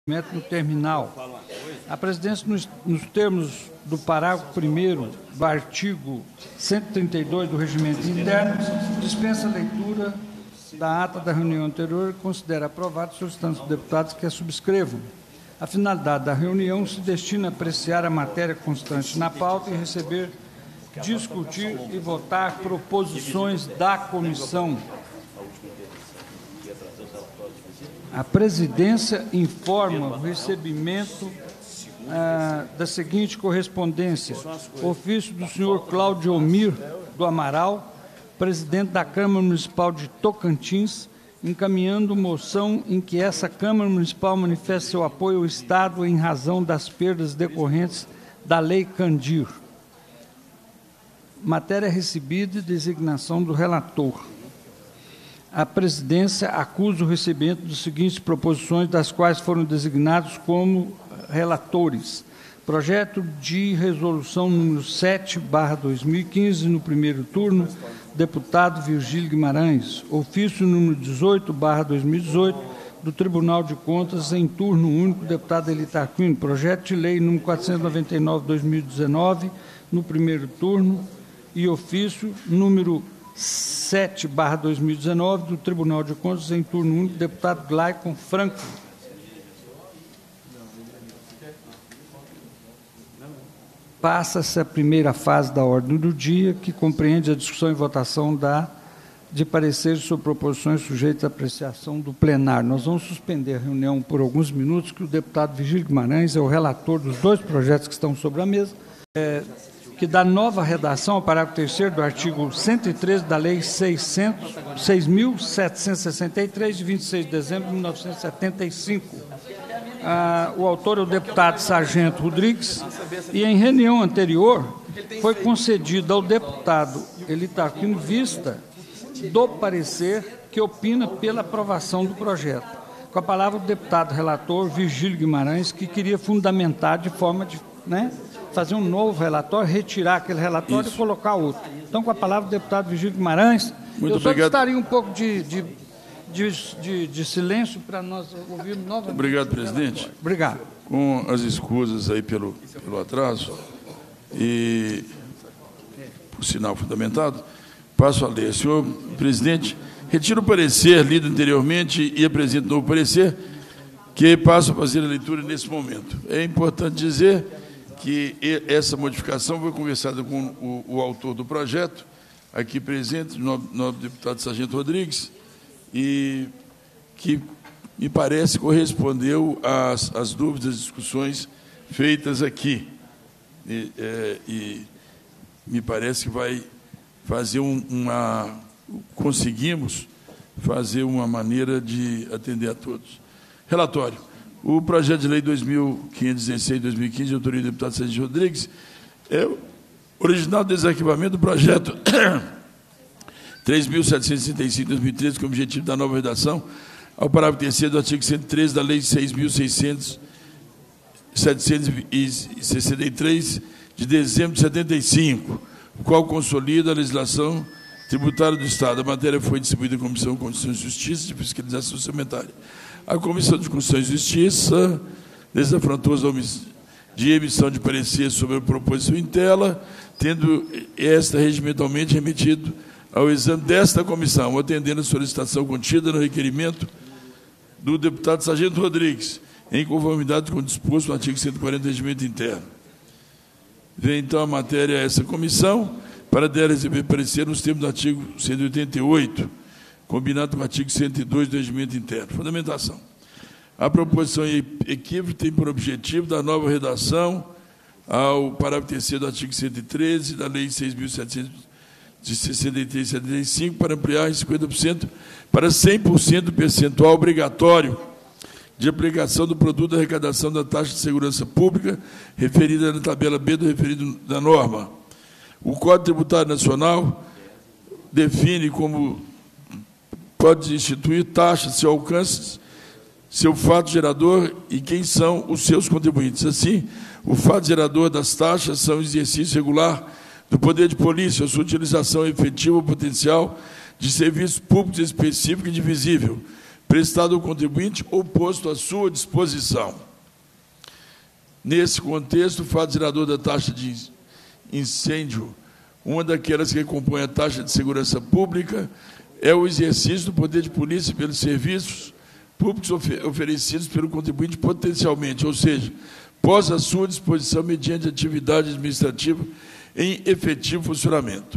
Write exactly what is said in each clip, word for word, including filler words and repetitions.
no terminal. A presidência, nos, nos termos do parágrafo primeiro do artigo cento e trinta e dois do Regimento Interno, dispensa a leitura da ata da reunião anterior e considera aprovado, solicitando aos deputados que a subscrevam. A finalidade da reunião se destina a apreciar a matéria constante na pauta e receber, discutir e votar proposições da comissão. A presidência informa o recebimento ah, da seguinte correspondência: ofício do senhor Cláudio Omir do Amaral, presidente da Câmara Municipal de Tocantins, encaminhando moção em que essa Câmara Municipal manifesta seu apoio ao Estado em razão das perdas decorrentes da Lei Candir. Matéria recebida e designação do relator. A presidência acusa o recebimento das seguintes proposições, das quais foram designados como relatores: projeto de resolução número sete barra dois mil e quinze, no primeiro turno, deputado Virgílio Guimarães; ofício número dezoito barra dois mil e dezoito, do Tribunal de Contas, em turno único, deputado Elita Aquino; projeto de lei número quatrocentos e noventa e nove barra dois mil e dezenove, no primeiro turno, e ofício número sete barra dois mil e dezenove, do Tribunal de Contas, em turno único, deputado Glaicon Franco. Passa-se a primeira fase da ordem do dia, que compreende a discussão e votação da, de pareceres sobre proposições sujeitas à apreciação do plenário. Nós vamos suspender a reunião por alguns minutos, que o deputado Virgílio Guimarães é o relator dos dois projetos que estão sobre a mesa, é, que dá nova redação ao parágrafo terceiro do artigo cento e treze da Lei seis mil setecentos e sessenta e três, de vinte e seis de dezembro de mil novecentos e setenta e cinco. Ah, o autor é o deputado Sargento Rodrigues, e em reunião anterior foi concedido ao deputado Elita Aquino vista do parecer que opina pela aprovação do projeto. Com a palavra o deputado relator Virgílio Guimarães, que queria fundamentar de forma de, né, fazer um novo relatório, retirar aquele relatório Isso. e colocar outro. Então, com a palavra o deputado Virgílio Guimarães, Muito eu só obrigado. gostaria um pouco de... de De, de, de silêncio para nós ouvirmos novamente. Obrigado, presidente. Obrigado. Com as escusas aí pelo, pelo atraso, e, por sinal fundamentado, passo a ler. Senhor presidente, retiro o parecer lido anteriormente e apresento novo parecer, que passo a fazer a leitura nesse momento. É importante dizer que essa modificação foi conversada com o, o autor do projeto, aqui presente, o nobre, nobre deputado Sargento Rodrigues, e que me parece correspondeu às, às dúvidas e discussões feitas aqui. E, é, e me parece que vai fazer um, uma... conseguimos fazer uma maneira de atender a todos. Relatório. O projeto de lei dois mil quinhentos e dezesseis, dois mil e quinze, de autoria do deputado Sargento Rodrigues, é o original desarquivamento do projeto três mil setecentos e sessenta e cinco, dois mil e treze, com o objetivo da nova redação ao parágrafo terceiro do artigo cento e treze da Lei seis mil setecentos e sessenta e três, de dezembro de setenta e cinco, o qual consolida a legislação tributária do Estado. A matéria foi distribuída à Comissão de Constituição e Justiça de Fiscalização Orçamentária. A Comissão de Constituição e Justiça desafrontou-se de emissão de parecer sobre a proposição em tela, tendo esta regimentalmente remetido ao exame desta comissão, atendendo a solicitação contida no requerimento do deputado Sargento Rodrigues, em conformidade com o disposto no artigo cento e quarenta do Regimento Interno. Vem, então, a matéria a essa comissão, para dela receber parecer nos termos do artigo cento e oitenta e oito, combinado com o artigo cento e dois do Regimento Interno. Fundamentação. A proposição em equívoco tem por objetivo dar nova redação ao parágrafo terceiro do artigo cento e treze da Lei seis mil setecentos de sessenta e três e setenta e cinco, para ampliar em cinquenta por cento para cem por cento do percentual obrigatório de aplicação do produto da arrecadação da taxa de segurança pública, referida na tabela B do referido da norma. O Código Tributário Nacional define como pode instituir taxas, seu alcance, seu fato gerador e quem são os seus contribuintes. Assim, o fato gerador das taxas são o exercício regular do poder de polícia, a sua utilização efetiva ou potencial de serviços públicos específico e divisível, prestado ao contribuinte ou posto à sua disposição. Nesse contexto, o fato gerador da taxa de incêndio, uma daquelas que compõe a taxa de segurança pública, é o exercício do poder de polícia pelos serviços públicos oferecidos pelo contribuinte potencialmente, ou seja, pós à sua disposição mediante atividade administrativa em efetivo funcionamento.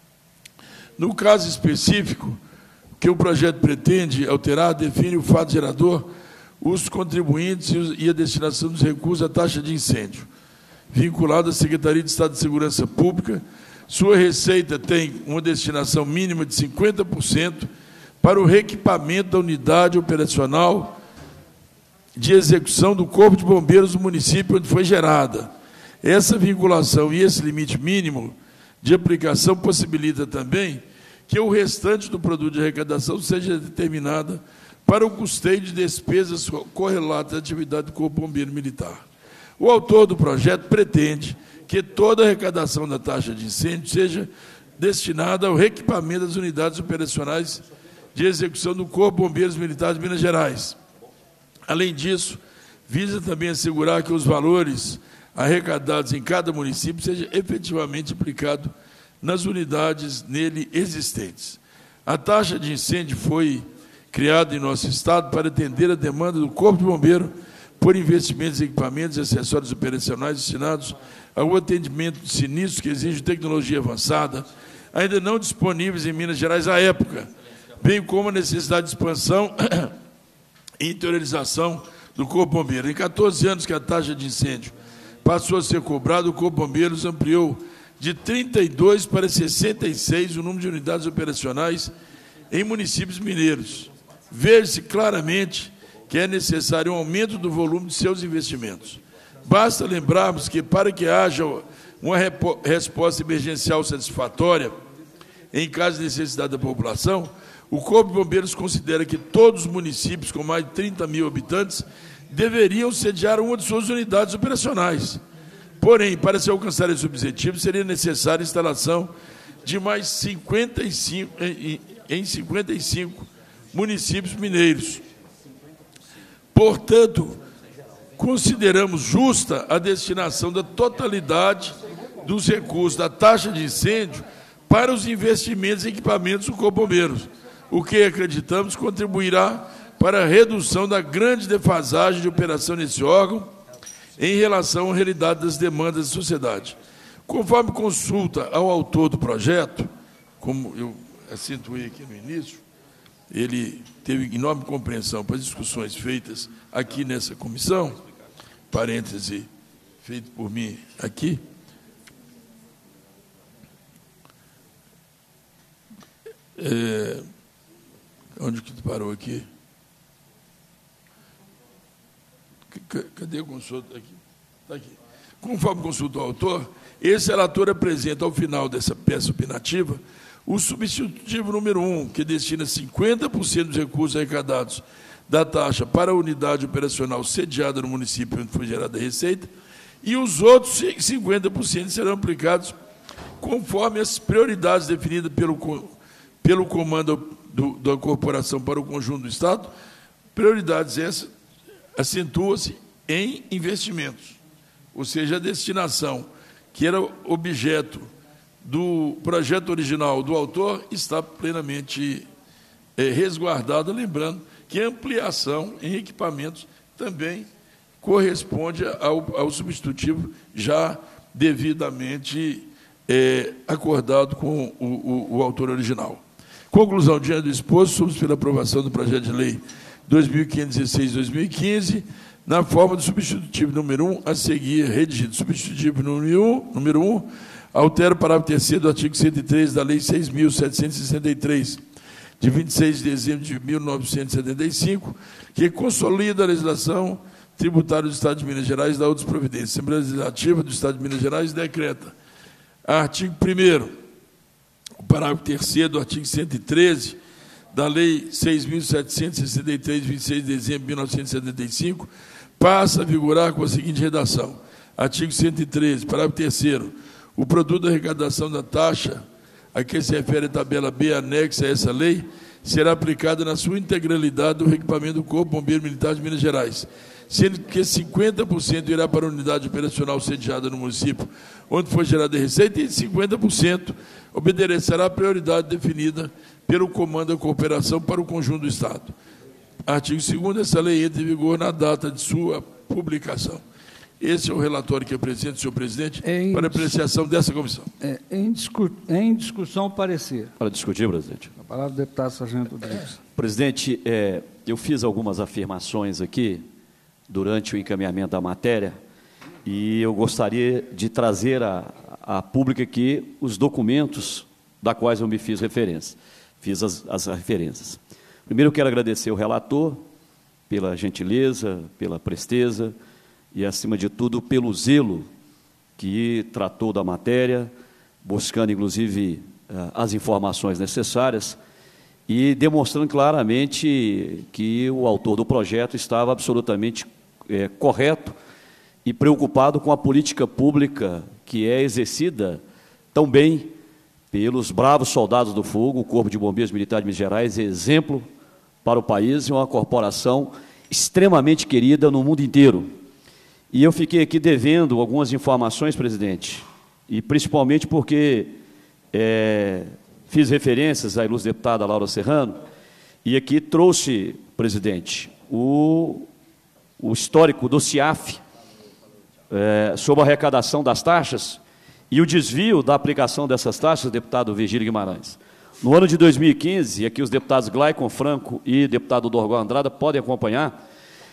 No caso específico, que o projeto pretende alterar, define o fato gerador, os contribuintes e a destinação dos recursos à taxa de incêndio, vinculado à Secretaria de Estado de Segurança Pública. Sua receita tem uma destinação mínima de cinquenta por cento para o reequipamento da unidade operacional de execução do Corpo de Bombeiros do município onde foi gerada. Essa vinculação e esse limite mínimo de aplicação possibilita também que o restante do produto de arrecadação seja determinada para o custeio de despesas correlatas à atividade do Corpo Bombeiro Militar. O autor do projeto pretende que toda a arrecadação da taxa de incêndio seja destinada ao reequipamento das unidades operacionais de execução do Corpo Bombeiros Militares de Minas Gerais. Além disso, visa também assegurar que os valores arrecadados em cada município sejam efetivamente aplicados nas unidades nele existentes. A taxa de incêndio foi criada em nosso Estado para atender a demanda do Corpo de Bombeiro por investimentos em equipamentos e acessórios operacionais destinados ao atendimento de sinistros que exigem tecnologia avançada, ainda não disponíveis em Minas Gerais à época, bem como a necessidade de expansão e interiorização do Corpo Bombeiro. Em quatorze anos que a taxa de incêndio passou a ser cobrada, o Corpo Bombeiros ampliou de trinta e dois para sessenta e seis o número de unidades operacionais em municípios mineiros. Vê-se claramente que é necessário um aumento do volume de seus investimentos. Basta lembrarmos que, para que haja uma resposta emergencial satisfatória, em caso de necessidade da população, o Corpo de Bombeiros considera que todos os municípios com mais de trinta mil habitantes deveriam sediar uma de suas unidades operacionais. Porém, para se alcançar esse objetivo, seria necessária a instalação de mais cinquenta e cinco, em cinquenta e cinco municípios mineiros. Portanto, consideramos justa a destinação da totalidade dos recursos da taxa de incêndio para os investimentos em equipamentos do Corpo Bombeiros, o que acreditamos contribuirá para a redução da grande defasagem de operação nesse órgão em relação à realidade das demandas da sociedade. Conforme consulta ao autor do projeto, como eu acentuei aqui no início, ele teve enorme compreensão para as discussões feitas aqui nessa comissão, parêntese feito por mim aqui. É, onde que tu parou aqui? Cadê o consultor? Aqui. Está aqui. Conforme consultou o autor, esse relator apresenta, ao final dessa peça opinativa, o substitutivo número um, que destina cinquenta por cento dos recursos arrecadados da taxa para a unidade operacional sediada no município onde foi gerada a receita, e os outros cinquenta por cento serão aplicados conforme as prioridades definidas pelo, pelo comando do, da corporação para o conjunto do Estado. Prioridades essas acentua-se em investimentos, ou seja, a destinação que era objeto do projeto original do autor está plenamente é, resguardada, lembrando que a ampliação em equipamentos também corresponde ao, ao substitutivo já devidamente é, acordado com o, o, o autor original. Conclusão: diante do exposto, somos pela aprovação do projeto de lei dois mil quinhentos e dezesseis barra dois mil e quinze, na forma do substitutivo número um, a seguir, redigido. Substitutivo número um, número um altera o parágrafo terceiro do artigo cento e treze da Lei seis mil setecentos e sessenta e três, de vinte e seis de dezembro de mil novecentos e setenta e cinco, que consolida a legislação tributária do Estado de Minas Gerais e da outras providências. A Assembleia Legislativa do Estado de Minas Gerais decreta: artigo primeiro, o parágrafo terceiro do artigo cento e treze da Lei seis mil setecentos e sessenta e três, de vinte e seis de dezembro de mil novecentos e setenta e cinco, passa a vigorar com a seguinte redação: artigo cento e treze, parágrafo terceiro, o produto da arrecadação da taxa a que se refere a tabela B anexa a essa lei será aplicada na sua integralidade do reequipamento do Corpo Bombeiro Militar de Minas Gerais, sendo que cinquenta por cento irá para a unidade operacional sediada no município, onde foi gerada a receita, e cinquenta por cento obedecerá à prioridade definida pelo Comando da Cooperação para o conjunto do Estado. Artigo segundo, essa lei entra em vigor na data de sua publicação. Esse é o relatório que apresento, senhor presidente, em, para apreciação dessa comissão. É, em, discu em discussão, o parecer. Para discutir, presidente. A palavra do deputado Sargento Rodrigues. Presidente, é, eu fiz algumas afirmações aqui durante o encaminhamento da matéria e eu gostaria de trazer a, a público aqui os documentos da quais eu me fiz referência. Fiz as, as referências. Primeiro, eu quero agradecer ao relator pela gentileza, pela presteza e, acima de tudo, pelo zelo que tratou da matéria, buscando, inclusive, as informações necessárias e demonstrando claramente que o autor do projeto estava absolutamente é, correto e preocupado com a política pública que é exercida tão bem pelos bravos soldados do fogo, o Corpo de Bombeiros Militar de Minas Gerais, exemplo para o país e uma corporação extremamente querida no mundo inteiro. E eu fiquei aqui devendo algumas informações, presidente, e principalmente porque é, fiz referências à ilustre deputada Laura Serrano, e aqui trouxe, presidente, o, o histórico do CIAF é, sobre a arrecadação das taxas e o desvio da aplicação dessas taxas, deputado Virgílio Guimarães. No ano de dois mil e quinze, e aqui os deputados Glaicon Franco e deputado Dorgol Andrada podem acompanhar,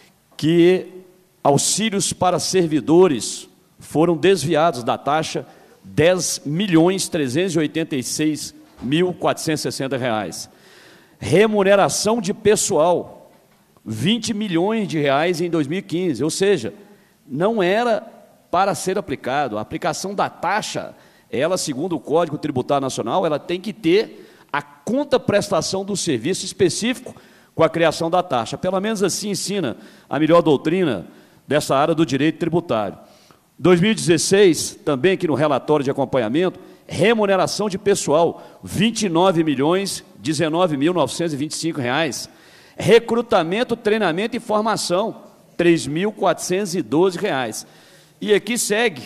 que auxílios para servidores foram desviados da taxa dez milhões trezentos e oitenta e seis mil quatrocentos e sessenta reais. Remuneração de pessoal, vinte milhões de reais em dois mil e quinze, ou seja, não era para ser aplicado. A aplicação da taxa, ela, segundo o Código Tributário Nacional, ela tem que ter a contraprestação do serviço específico com a criação da taxa. Pelo menos assim ensina a melhor doutrina dessa área do direito tributário. dois mil e dezesseis, também aqui no relatório de acompanhamento, remuneração de pessoal, vinte e nove milhões dezenove mil novecentos e vinte e cinco reais. Recrutamento, treinamento e formação, três mil quatrocentos e doze reais. E aqui segue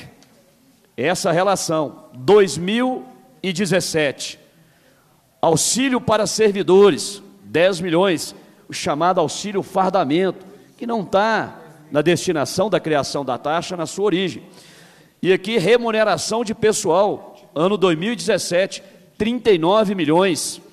essa relação, dois mil e dezessete, auxílio para servidores, dez milhões, o chamado auxílio fardamento, que não está na destinação da criação da taxa na sua origem. E aqui, remuneração de pessoal, ano dois mil e dezessete, trinta e nove milhões.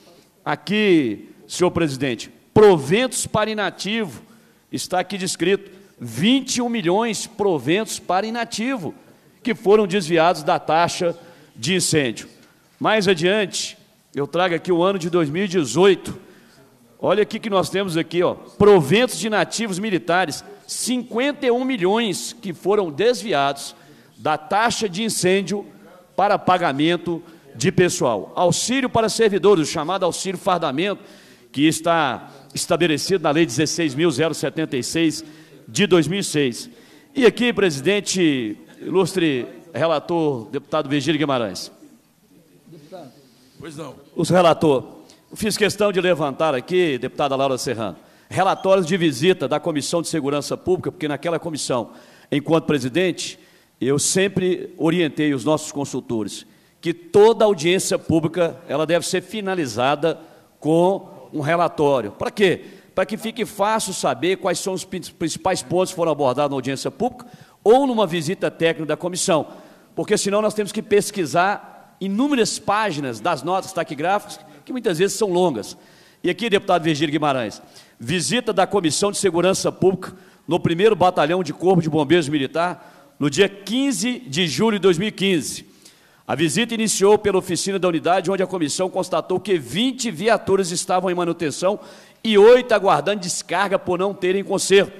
Aqui, senhor presidente, proventos para inativo, está aqui descrito, vinte e um milhões proventos para inativo, que foram desviados da taxa de incêndio. Mais adiante, eu trago aqui o ano de dois mil e dezoito, olha aqui que nós temos aqui, ó, proventos de inativos militares, cinquenta e um milhões que foram desviados da taxa de incêndio para pagamento de pessoal. Auxílio para servidores, o chamado auxílio fardamento, que está estabelecido na Lei dezesseis mil setenta e seis de dois mil e seis. E aqui, presidente, ilustre relator, deputado Virgílio Guimarães. Deputado. Pois não. Os relator, eu fiz questão de levantar aqui, deputada Laura Serrano, relatórios de visita da Comissão de Segurança Pública, porque naquela comissão, enquanto presidente, eu sempre orientei os nossos consultores que toda audiência pública ela deve ser finalizada com um relatório. Para quê? Para que fique fácil saber quais são os principais pontos que foram abordados na audiência pública ou numa visita técnica da comissão, porque senão nós temos que pesquisar inúmeras páginas das notas taquigráficas, que muitas vezes são longas. E aqui, deputado Virgílio Guimarães, visita da Comissão de Segurança Pública no primeiro Batalhão de Corpo de Bombeiros Militar, no dia quinze de julho de dois mil e quinze. A visita iniciou pela oficina da unidade, onde a comissão constatou que vinte viaturas estavam em manutenção e oito aguardando descarga por não terem conserto.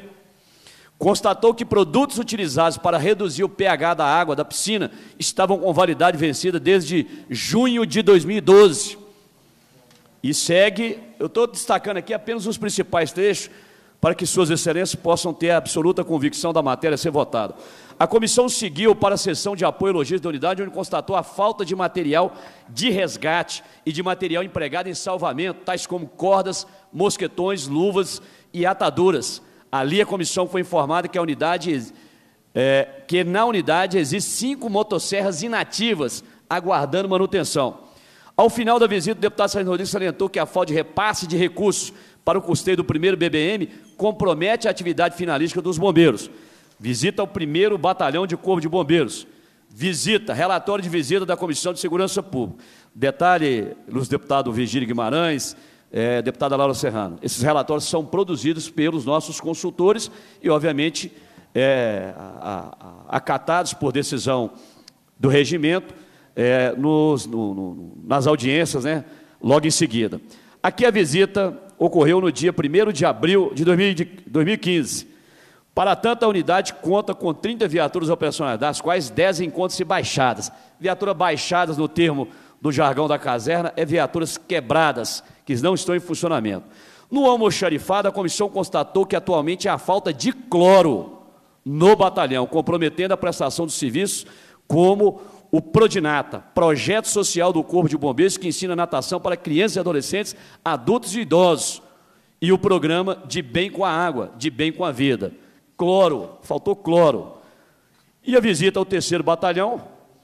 Constatou que produtos utilizados para reduzir o pH da água da piscina estavam com validade vencida desde junho de dois mil e doze. E segue, eu estou destacando aqui apenas os principais trechos, para que suas excelências possam ter a absoluta convicção da matéria a ser votada. A comissão seguiu para a sessão de apoio e logística da unidade, onde constatou a falta de material de resgate e de material empregado em salvamento, tais como cordas, mosquetões, luvas e ataduras. Ali a comissão foi informada que a unidade, é, que na unidade existem cinco motosserras inativas, aguardando manutenção. Ao final da visita, o deputado Sargento Rodrigues salientou que a falta de repasse de recursos para o custeio do primeiro B B M compromete a atividade finalística dos bombeiros. Visita ao primeiro batalhão de Corpo de Bombeiros. Visita, relatório de visita da Comissão de Segurança Pública. Detalhe, os deputados Virgílio Guimarães, é, deputada Laura Serrano, esses relatórios são produzidos pelos nossos consultores e, obviamente, é, a, a, acatados por decisão do regimento, é, nos, no, no, nas audiências, né, logo em seguida. Aqui a visita ocorreu no dia primeiro de abril de dois mil e quinze. Para tanto, a unidade conta com trinta viaturas operacionais, das quais dez encontram-se baixadas. Viaturas baixadas, no termo do jargão da caserna, é viaturas quebradas, que não estão em funcionamento. No almoxarifado, a comissão constatou que atualmente há falta de cloro no batalhão, comprometendo a prestação dos serviços, como o Prodinata, projeto social do Corpo de Bombeiros, que ensina natação para crianças e adolescentes, adultos e idosos, e o programa De Bem com a Água, De Bem com a Vida. Cloro, faltou cloro. E a visita ao terceiro batalhão,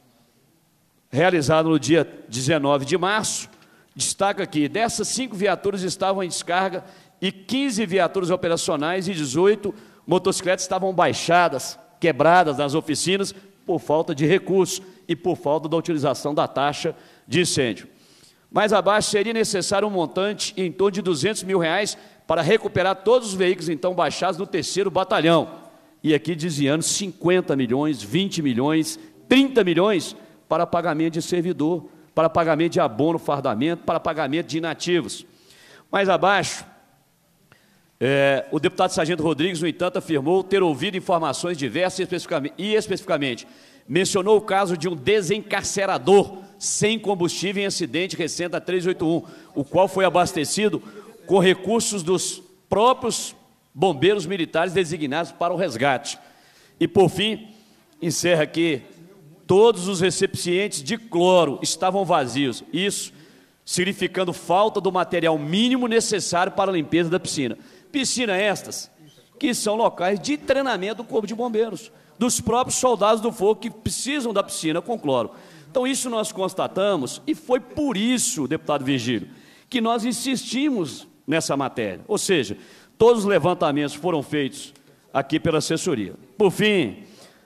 realizada no dia dezenove de março, destaca que dessas cinco viaturas estavam em descarga e quinze viaturas operacionais e dezoito motocicletas estavam baixadas, quebradas nas oficinas por falta de recursos e por falta da utilização da taxa de incêndio. Mais abaixo, seria necessário um montante em torno de duzentos mil reais para recuperar todos os veículos, então, baixados do terceiro batalhão. E aqui desviando cinquenta milhões, vinte milhões, trinta milhões para pagamento de servidor, para pagamento de abono, fardamento, para pagamento de inativos. Mais abaixo, é, o deputado Sargento Rodrigues, no entanto, afirmou ter ouvido informações diversas especificamente, e especificamente mencionou o caso de um desencarcerador sem combustível em acidente recente da trezentos e oitenta e um, o qual foi abastecido com recursos dos próprios bombeiros militares designados para o resgate. E, por fim, encerra aqui, todos os recipientes de cloro estavam vazios, isso significando falta do material mínimo necessário para a limpeza da piscina. Piscina estas, que são locais de treinamento do Corpo de Bombeiros, dos próprios soldados do fogo que precisam da piscina com cloro. Então, isso nós constatamos, e foi por isso, deputado Virgílio, que nós insistimos nessa matéria. Ou seja, todos os levantamentos foram feitos aqui pela assessoria. Por fim,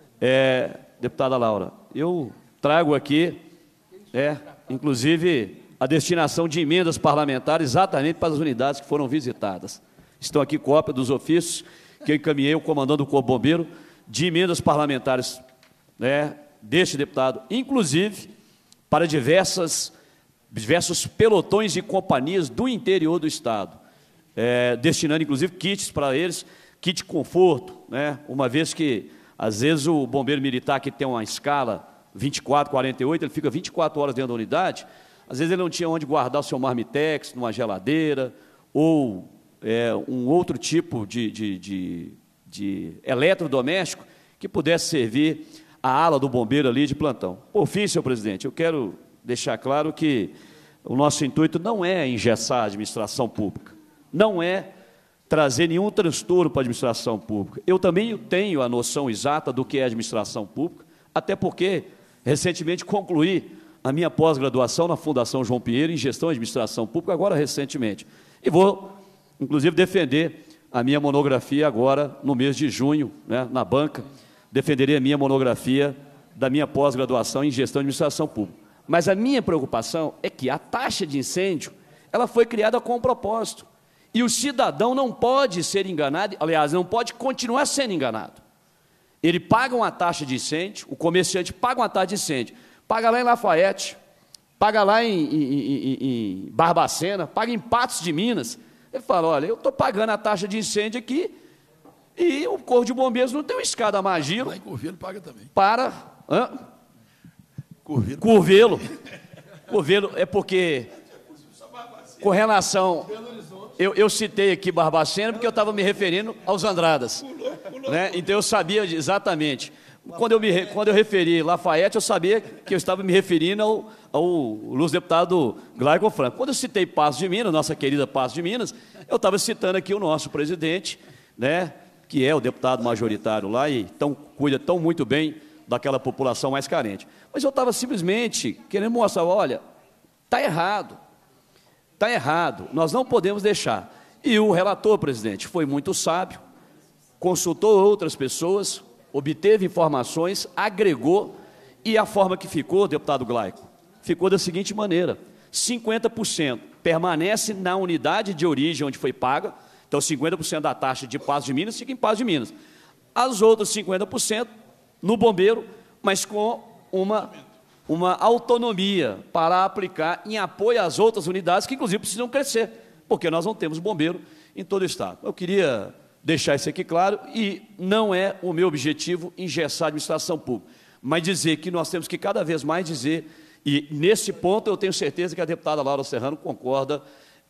é, deputada Laura, eu trago aqui, é, inclusive, a destinação de emendas parlamentares exatamente para as unidades que foram visitadas. Estão aqui cópia dos ofícios que eu encaminhei ao comandante do Corpo Bombeiro de emendas parlamentares, né, deste deputado, inclusive para diversas diversos pelotões e companhias do interior do Estado, é, destinando, inclusive, kits para eles, kit conforto, né? Uma vez que, às vezes, o bombeiro militar que tem uma escala vinte e quatro, quarenta e oito, ele fica vinte e quatro horas dentro da unidade, às vezes ele não tinha onde guardar o seu marmitex, numa geladeira, ou é, um outro tipo de, de, de, de eletrodoméstico que pudesse servir a ala do bombeiro ali de plantão. Por fim, senhor presidente, eu quero deixar claro que o nosso intuito não é engessar a administração pública, não é trazer nenhum transtorno para a administração pública. Eu também tenho a noção exata do que é administração pública, até porque recentemente concluí a minha pós-graduação na Fundação João Pinheiro em Gestão e Administração Pública, agora recentemente. E vou, inclusive, defender a minha monografia agora no mês de junho, né, na banca, defenderei a minha monografia da minha pós-graduação em Gestão e Administração Pública. Mas a minha preocupação é que a taxa de incêndio, ela foi criada com um propósito. E o cidadão não pode ser enganado, aliás, não pode continuar sendo enganado. Ele paga uma taxa de incêndio, o comerciante paga uma taxa de incêndio, paga lá em Lafayette, paga lá em, em, em, em Barbacena, paga em Patos de Minas. Ele fala, olha, eu estou pagando a taxa de incêndio aqui e o Corpo de Bombeiros não tem uma escada Magiro. Lá em Curvelo paga também. Para... Hã? Curvelo. Curvelo. Curvelo é porque, com relação, eu, eu citei aqui Barbacena porque eu estava me referindo aos Andradas. Né? Então eu sabia exatamente. Quando eu, me, quando eu referi Lafayette, eu sabia que eu estava me referindo ao, ao ilustre deputado Glaico Franco. Quando eu citei Paços de Minas, nossa querida Paços de Minas, eu estava citando aqui o nosso presidente, né, que é o deputado majoritário lá e tão, cuida tão muito bem daquela população mais carente. Mas eu estava simplesmente querendo mostrar, olha, está errado, está errado, nós não podemos deixar. E o relator, presidente, foi muito sábio, consultou outras pessoas, obteve informações, agregou, e a forma que ficou, deputado Glaico, ficou da seguinte maneira: cinquenta por cento permanece na unidade de origem onde foi paga, então cinquenta por cento da taxa de Paços de Minas fica em Paços de Minas. As outras cinquenta por cento no bombeiro, mas com uma, uma autonomia para aplicar em apoio às outras unidades que, inclusive, precisam crescer, porque nós não temos bombeiro em todo o Estado. Eu queria deixar isso aqui claro, e não é o meu objetivo engessar a administração pública, mas dizer que nós temos que cada vez mais dizer, e nesse ponto eu tenho certeza que a deputada Laura Serrano concorda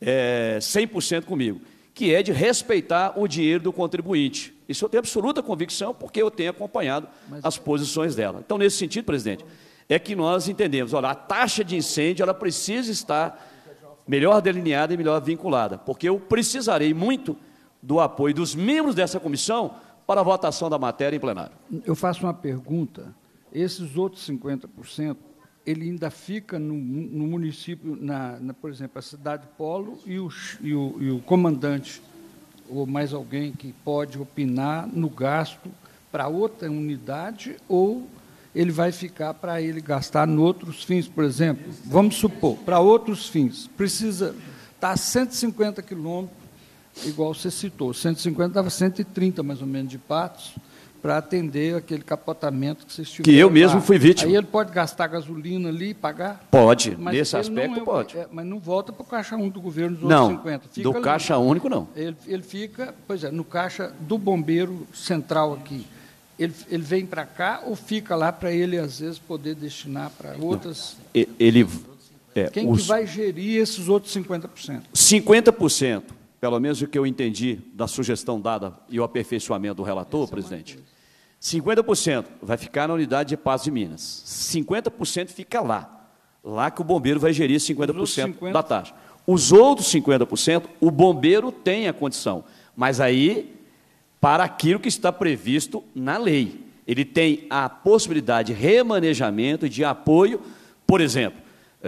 é, cem por cento comigo, que é de respeitar o dinheiro do contribuinte. Isso eu tenho absoluta convicção, porque eu tenho acompanhado as posições dela. Então, nesse sentido, presidente, é que nós entendemos, olha, a taxa de incêndio ela precisa estar melhor delineada e melhor vinculada, porque eu precisarei muito do apoio dos membros dessa comissão para a votação da matéria em plenário. Eu faço uma pergunta. Esses outros cinquenta por cento, ele ainda fica no, no município, na, na, por exemplo, a cidade polo e o, e, o, e o comandante, ou mais alguém que pode opinar no gasto para outra unidade, ou ele vai ficar para ele gastar em outros fins, por exemplo, vamos supor, para outros fins, precisa estar a cento e cinquenta quilômetros, igual você citou, cento e cinquenta dava cento e trinta, mais ou menos, de Patos, para atender aquele capotamento que vocês tiveram. Que eu mesmo lá. Fui vítima. Aí ele pode gastar gasolina ali e pagar? Pode, mas nesse aspecto é, pode. É, mas não volta para o Caixa Único do governo dos não, outros cinquenta. Fica do ali. Caixa Único não. Ele, ele fica, pois é, no Caixa do Bombeiro Central aqui. Ele, ele vem para cá ou fica lá para ele, às vezes, poder destinar para outras... Não. Ele... É, Quem os... que vai gerir esses outros cinquenta por cento? cinquenta por cento, pelo menos o que eu entendi da sugestão dada e o aperfeiçoamento do relator, Essa presidente, cinquenta por cento vai ficar na unidade de Paços de Minas, cinquenta por cento fica lá, lá que o bombeiro vai gerir cinquenta por cento cinquenta por cento da taxa. Os outros cinquenta por cento, o bombeiro tem a condição, mas aí, para aquilo que está previsto na lei, ele tem a possibilidade de remanejamento e de apoio, por exemplo,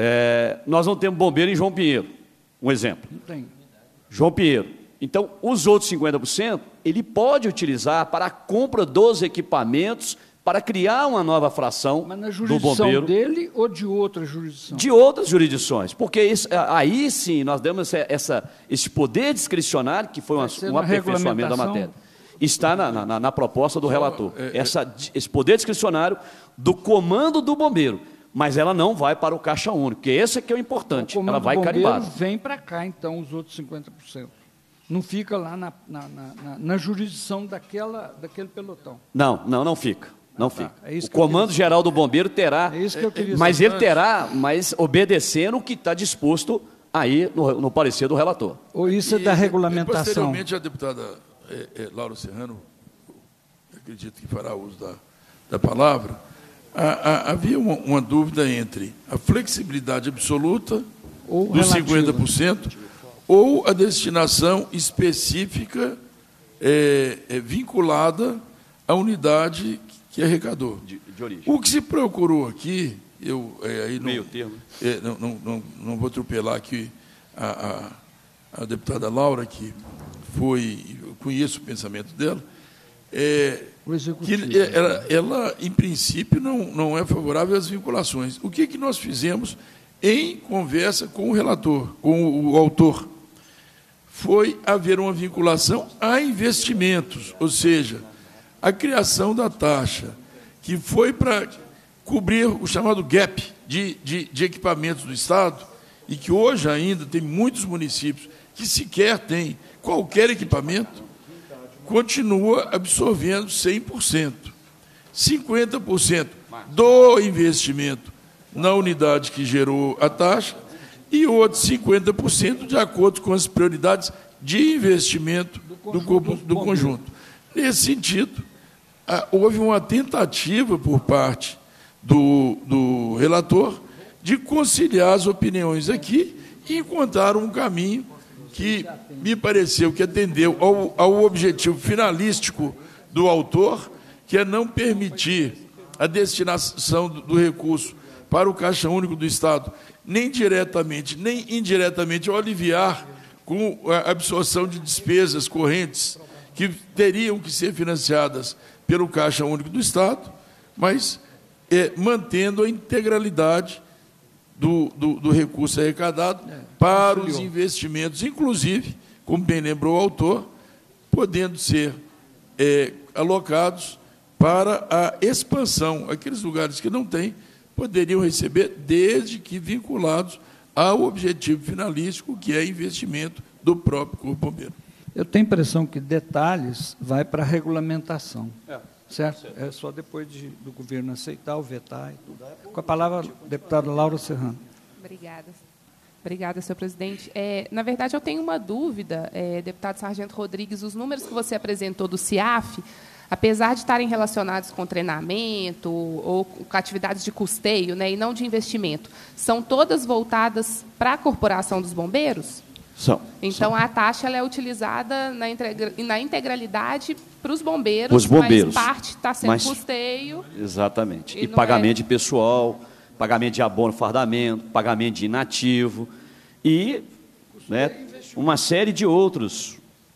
é, nós não temos bombeiro em João Pinheiro, um exemplo. Não tem. João Pinheiro. Então, os outros cinquenta por cento, ele pode utilizar para a compra dos equipamentos, para criar uma nova fração do bombeiro. Mas na jurisdição dele ou de outra jurisdição? De outras jurisdições, porque isso, aí sim nós demos essa, essa, esse poder discricionário, que foi uma, um aperfeiçoamento da matéria. Está na, na, na proposta do relator. Essa, esse poder discricionário do comando do bombeiro. Mas ela não vai para o Caixa Único, que esse é que é o importante. O ela vai carimbada. Vem para cá, então, os outros cinquenta por cento. Não fica lá na, na, na, na jurisdição daquela, daquele pelotão. Não, não, não fica. Não ah, fica. É o Comando Geral do Bombeiro terá, é isso que eu queria mas saber. ele terá, mas obedecendo o que está disposto aí no, no parecer do relator. Ou isso é da regulamentação? Posteriormente, a deputada é, é, Laura Serrano, acredito que fará uso da, da palavra, A, a, havia uma, uma dúvida entre a flexibilidade absoluta ou dos relativa. cinquenta por cento ou a destinação específica é, é, vinculada à unidade que arrecadou. De, de origem. O que se procurou aqui, eu é, aí não, meio termo. É, não, não, não, não vou atropelar aqui a, a, a deputada Laura, que foi, eu conheço o pensamento dela, é, que ela, ela, em princípio, não, não é favorável às vinculações. O que, que nós fizemos em conversa com o relator, com o, o autor? Foi haver uma vinculação a investimentos, ou seja, a criação da taxa, que foi para cobrir o chamado gap de, de, de equipamentos do Estado, e que hoje ainda tem muitos municípios que sequer têm qualquer equipamento, continua absorvendo cem por cento. cinquenta por cento do investimento na unidade que gerou a taxa e outros cinquenta por cento de acordo com as prioridades de investimento do conjunto. Do, corpo, do conjunto. Nesse sentido, houve uma tentativa por parte do, do relator de conciliar as opiniões aqui e encontrar um caminho que me pareceu que atendeu ao, ao objetivo finalístico do autor, que é não permitir a destinação do, do recurso para o Caixa Único do Estado, nem diretamente, nem indiretamente, ao aliviar com a absorção de despesas correntes que teriam que ser financiadas pelo Caixa Único do Estado, mas é, mantendo a integralidade do, do, do recurso arrecadado é, para os investimentos, inclusive, como bem lembrou o autor, podendo ser é, alocados para a expansão. Aqueles lugares que não têm poderiam receber, desde que vinculados ao objetivo finalístico, que é investimento do próprio Corpo Bombeiro. Eu tenho a impressão que detalhes vai para a regulamentação, é, certo? certo? É só depois de, do governo aceitar ou vetar e tudo. Com a palavra, deputada Laura Serrano. Obrigada. Obrigada, senhor presidente. É, na verdade, eu tenho uma dúvida, é, deputado Sargento Rodrigues, os números que você apresentou do CIAF, apesar de estarem relacionados com treinamento ou com atividades de custeio, né, e não de investimento, são todas voltadas para a Corporação dos Bombeiros? São. Então, são. a taxa ela é utilizada na, integra na integralidade para os bombeiros, os bombeiros, mas parte está sendo mas, custeio. Exatamente. E, e pagamento é... de pessoal, pagamento de abono, fardamento, pagamento de inativo e, né, uma série de outros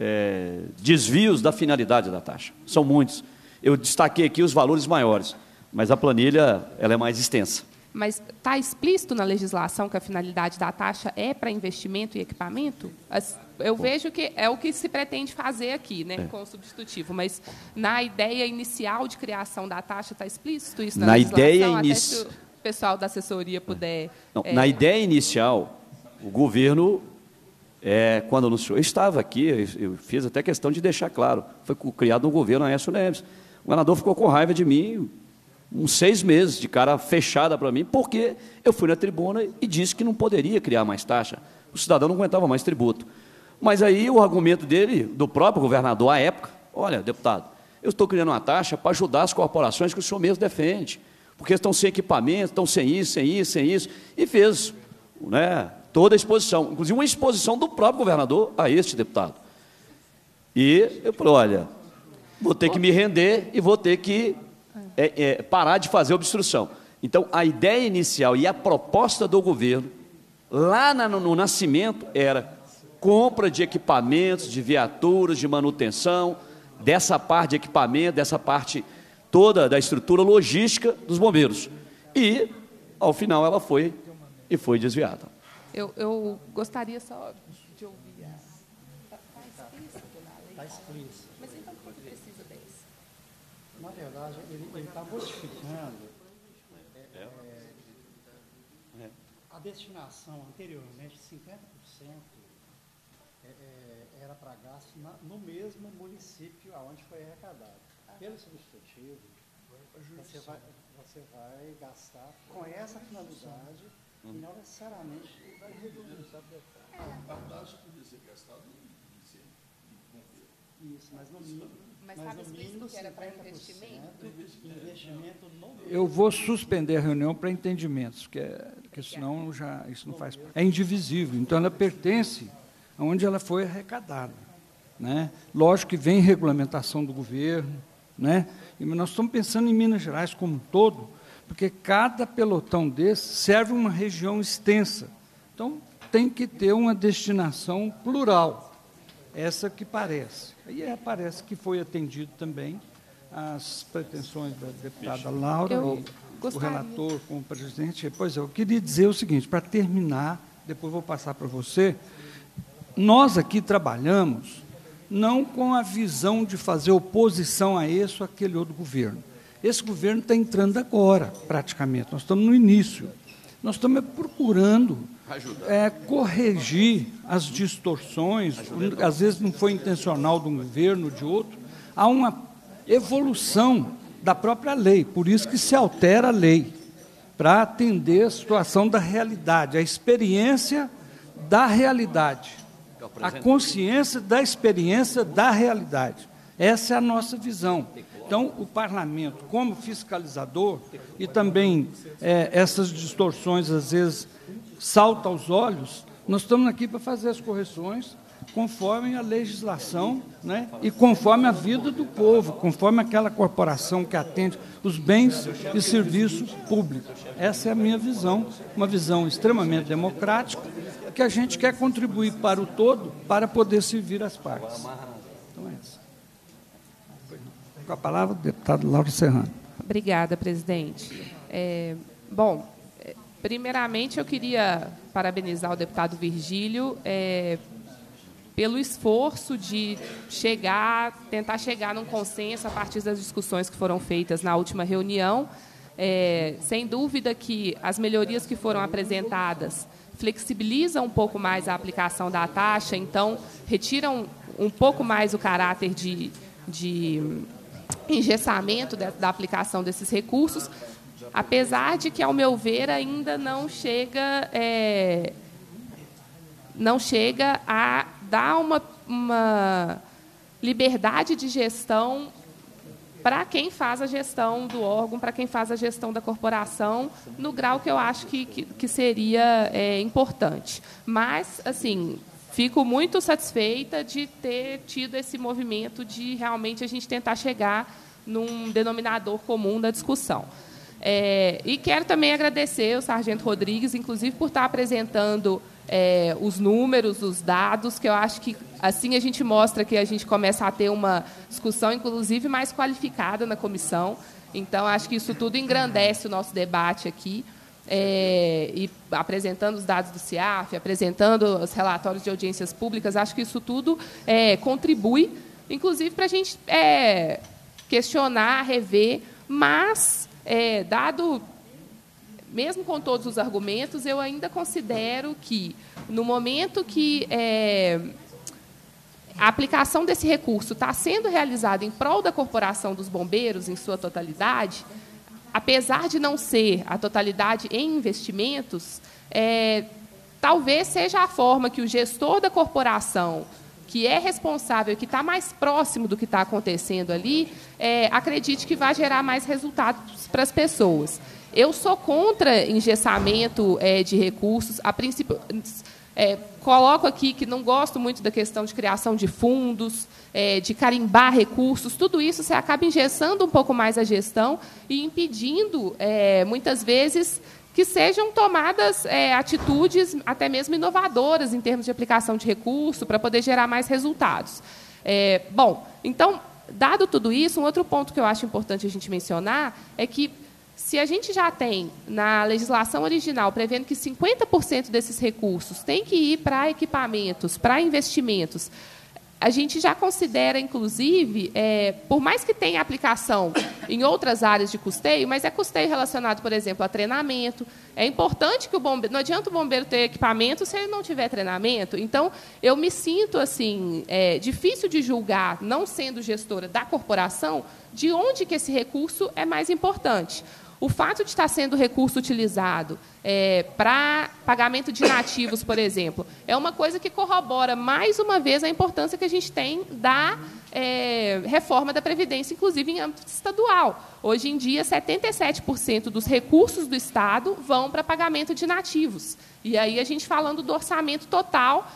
é, desvios da finalidade da taxa. São muitos. Eu destaquei aqui os valores maiores, mas a planilha ela é mais extensa. Mas está explícito na legislação que a finalidade da taxa é para investimento e equipamento? Eu vejo que é o que se pretende fazer aqui, né, é. com o substitutivo, mas na ideia inicial de criação da taxa está explícito isso na, na legislação? Ideia Até inici... se o pessoal da assessoria puder... Não, é... Na ideia inicial, o governo, é, quando anunciou, eu estava aqui, eu fiz até questão de deixar claro, foi criado um governo Aécio Neves. O governador ficou com raiva de mim, uns seis meses de cara fechada para mim, porque eu fui na tribuna e disse que não poderia criar mais taxa. O cidadão não aguentava mais tributo. Mas aí o argumento dele, do próprio governador à época, olha, deputado, eu estou criando uma taxa para ajudar as corporações que o senhor mesmo defende, porque estão sem equipamento, estão sem isso, sem isso, sem isso, e fez, né, toda a exposição, inclusive uma exposição do próprio governador a este deputado. E eu falei, olha, vou ter que me render e vou ter que É, é, parar de fazer obstrução. Então, a ideia inicial e a proposta do governo, lá na, no, no nascimento, era compra de equipamentos, de viaturas, de manutenção, dessa parte de equipamento, dessa parte toda da estrutura logística dos bombeiros. E, ao final, ela foi e foi desviada. Eu, eu gostaria só de ouvir. Está explícito na lei? Está explícito. Mas então, por que precisa desse? Na verdade, ele está modificando é, é, a destinação anteriormente, cinquenta por cento é, é, era para gasto na, no mesmo município onde foi arrecadado. Pelo substitutivo, você vai, você vai gastar com essa finalidade hum. e não necessariamente vai reduzir. A taxa podia ser gastada isso, mas no mínimo. Mas estava explícito que era para investimento? investimento no... Eu vou suspender a reunião para entendimentos, porque, porque senão já, isso não faz parte. É indivisível, então ela pertence aonde ela foi arrecadada. Né? Lógico que vem regulamentação do governo, né? E nós estamos pensando em Minas Gerais como um todo, porque cada pelotão desse serve uma região extensa. Então, tem que ter uma destinação plural. Essa que parece. E é, parece que foi atendido também as pretensões da deputada Laura, eu e o relator com o presidente. Pois é, eu queria dizer o seguinte, para terminar, depois vou passar para você, nós aqui trabalhamos não com a visão de fazer oposição a esse ou aquele outro governo. Esse governo está entrando agora, praticamente, nós estamos no início. Nós estamos procurando é, corrigir as distorções, às vezes não foi intencional de um governo ou de outro, há uma evolução da própria lei, por isso que se altera a lei, para atender a situação da realidade, a experiência da realidade. a consciência da experiência da realidade. Essa é a nossa visão. Então, o parlamento, como fiscalizador, e também é, essas distorções, às vezes, saltam aos olhos, nós estamos aqui para fazer as correções conforme a legislação, né, e conforme a vida do povo, conforme aquela corporação que atende os bens e serviços públicos. Essa é a minha visão, uma visão extremamente democrática, que a gente quer contribuir para o todo, para poder servir as partes. Então, é essa. Com a palavra, o deputado Lauro Serrano. Obrigada, presidente. É, bom, primeiramente, eu queria parabenizar o deputado Virgílio é, pelo esforço de chegar, tentar chegar num consenso a partir das discussões que foram feitas na última reunião. É, sem dúvida que as melhorias que foram apresentadas flexibilizam um pouco mais a aplicação da taxa, então retiram um pouco mais o caráter de, de engessamento da, da aplicação desses recursos, apesar de que, ao meu ver, ainda não chega, é, não chega a dar uma, uma liberdade de gestão para quem faz a gestão do órgão, para quem faz a gestão da corporação, no grau que eu acho que, que, que seria é, importante. Mas, assim, fico muito satisfeita de ter tido esse movimento de realmente a gente tentar chegar num denominador comum da discussão. É, e quero também agradecer ao sargento Rodrigues, inclusive, por estar apresentando é, os números, os dados, que eu acho que assim a gente mostra que a gente começa a ter uma discussão, inclusive, mais qualificada na comissão. Então, acho que isso tudo engrandece o nosso debate aqui. É, e apresentando os dados do C I A F, apresentando os relatórios de audiências públicas, acho que isso tudo é, contribui, inclusive, para a gente é, questionar, rever, mas, é, dado, mesmo com todos os argumentos, eu ainda considero que, no momento que é, a aplicação desse recurso está sendo realizada em prol da Corporação dos Bombeiros, em sua totalidade, apesar de não ser a totalidade em investimentos, é, talvez seja a forma que o gestor da corporação, que é responsável, que está mais próximo do que está acontecendo ali, é, acredite que vai gerar mais resultados para as pessoas. Eu sou contra engessamento é, de recursos. A princípio, é, coloco aqui que não gosto muito da questão de criação de fundos, é, de carimbar recursos. Tudo isso você acaba engessando um pouco mais a gestão e impedindo, é, muitas vezes, que sejam tomadas é, atitudes até mesmo inovadoras em termos de aplicação de recurso para poder gerar mais resultados. É, bom, então, dado tudo isso, um outro ponto que eu acho importante a gente mencionar é que, se a gente já tem, na legislação original, prevendo que cinquenta por cento desses recursos tem que ir para equipamentos, para investimentos, a gente já considera, inclusive, é, por mais que tenha aplicação em outras áreas de custeio, mas é custeio relacionado, por exemplo, a treinamento. É importante que o bombeiro... Não adianta o bombeiro ter equipamento se ele não tiver treinamento. Então, eu me sinto assim, é, difícil de julgar, não sendo gestora da corporação, de onde que esse recurso é mais importante. O fato de estar sendo recurso utilizado é, para pagamento de inativos, por exemplo, é uma coisa que corrobora, mais uma vez, a importância que a gente tem da é, reforma da Previdência, inclusive em âmbito estadual. Hoje em dia, setenta e sete por cento dos recursos do Estado vão para pagamento de inativos. E aí, a gente falando do orçamento total,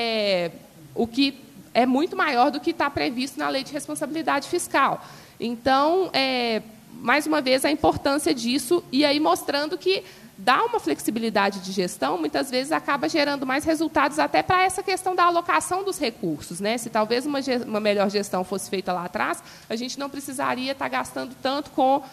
é, o que é muito maior do que está previsto na Lei de Responsabilidade Fiscal. Então, é, mais uma vez, a importância disso, e aí mostrando que dá uma flexibilidade de gestão, muitas vezes acaba gerando mais resultados até para essa questão da alocação dos recursos, né? Se talvez uma, uma melhor gestão fosse feita lá atrás, a gente não precisaria estar gastando tanto com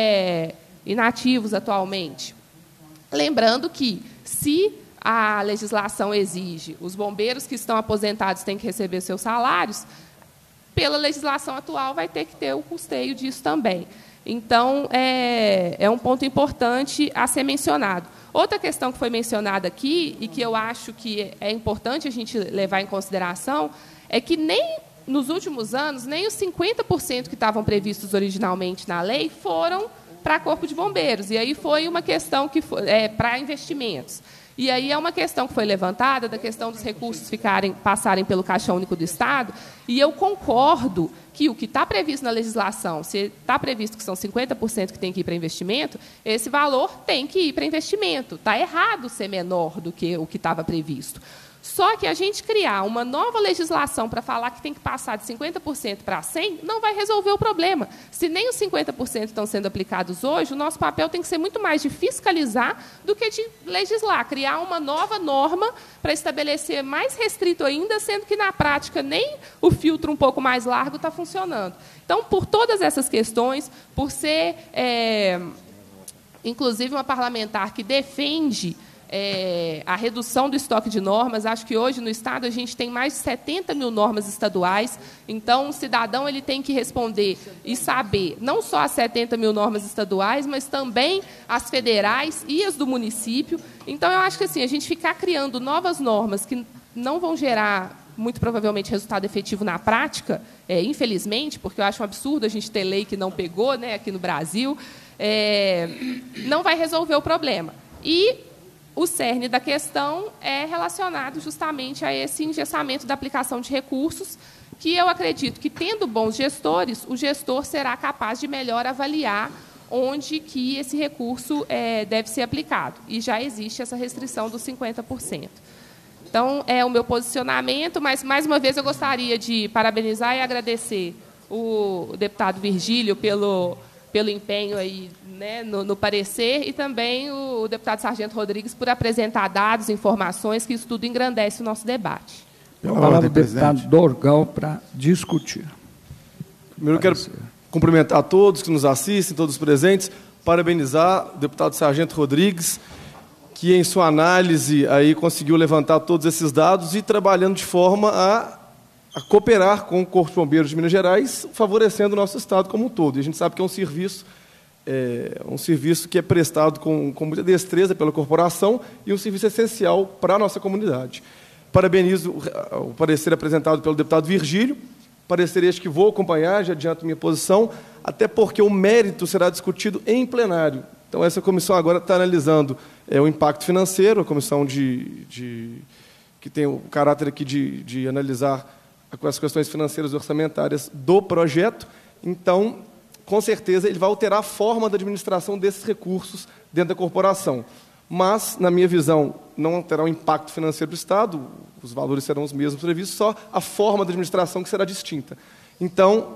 é, inativos atualmente. Lembrando que, se a legislação exige, os bombeiros que estão aposentados têm que receber seus salários, pela legislação atual vai ter que ter o custeio disso também. Então, é, é um ponto importante a ser mencionado. Outra questão que foi mencionada aqui, e que eu acho que é importante a gente levar em consideração, é que nem nos últimos anos, nem os cinquenta por cento que estavam previstos originalmente na lei foram para Corpo de Bombeiros. E aí foi uma questão que foi, é, para investimentos. E aí é uma questão que foi levantada, da questão dos recursos ficarem, passarem pelo Caixa Único do Estado, e eu concordo que o que está previsto na legislação, se está previsto que são cinquenta por cento que tem que ir para investimento, esse valor tem que ir para investimento. Está errado ser menor do que o que estava previsto. Só que a gente criar uma nova legislação para falar que tem que passar de cinquenta por cento para cem por cento não vai resolver o problema. Se nem os cinquenta por cento estão sendo aplicados hoje, o nosso papel tem que ser muito mais de fiscalizar do que de legislar, criar uma nova norma para estabelecer mais restrito ainda, sendo que, na prática, nem o filtro um pouco mais largo está funcionando. Então, por todas essas questões, por ser, é, inclusive, uma parlamentar que defende É, a redução do estoque de normas, acho que hoje no Estado a gente tem mais de setenta mil normas estaduais, então o cidadão ele tem que responder e saber não só as setenta mil normas estaduais, mas também as federais e as do município. Então, eu acho que assim, a gente ficar criando novas normas que não vão gerar, muito provavelmente, resultado efetivo na prática, é, infelizmente, porque eu acho um absurdo a gente ter lei que não pegou, né, aqui no Brasil, é, não vai resolver o problema. E o cerne da questão é relacionado justamente a esse engessamento da aplicação de recursos, que eu acredito que, tendo bons gestores, o gestor será capaz de melhor avaliar onde que esse recurso é, deve ser aplicado. E já existe essa restrição dos cinquenta por cento. Então, é o meu posicionamento, mas, mais uma vez, eu gostaria de parabenizar e agradecer o deputado Virgílio pelo, pelo empenho aí, né, no, no parecer, e também o, o deputado Sargento Rodrigues por apresentar dados, informações, que isso tudo engrandece o nosso debate. Pela palavra o deputado Dorgal para discutir. Primeiro, eu quero cumprimentar a todos que nos assistem, todos os presentes, parabenizar o deputado Sargento Rodrigues, que, em sua análise, aí conseguiu levantar todos esses dados e trabalhando de forma a, a cooperar com o Corpo de Bombeiros de Minas Gerais, favorecendo o nosso Estado como um todo. E a gente sabe que é um serviço É um serviço que é prestado com, com muita destreza pela corporação e um serviço essencial para a nossa comunidade. Parabenizo o, o parecer apresentado pelo deputado Virgílio, parecer este que vou acompanhar, já adianto minha posição, até porque o mérito será discutido em plenário. Então, essa comissão agora está analisando é, o impacto financeiro, a comissão de, de, que tem o caráter aqui de, de analisar as questões financeiras e orçamentárias do projeto. Então, com certeza, ele vai alterar a forma da administração desses recursos dentro da corporação. Mas, na minha visão, não terá um impacto financeiro do Estado, os valores serão os mesmos previstos, só a forma da administração que será distinta. Então,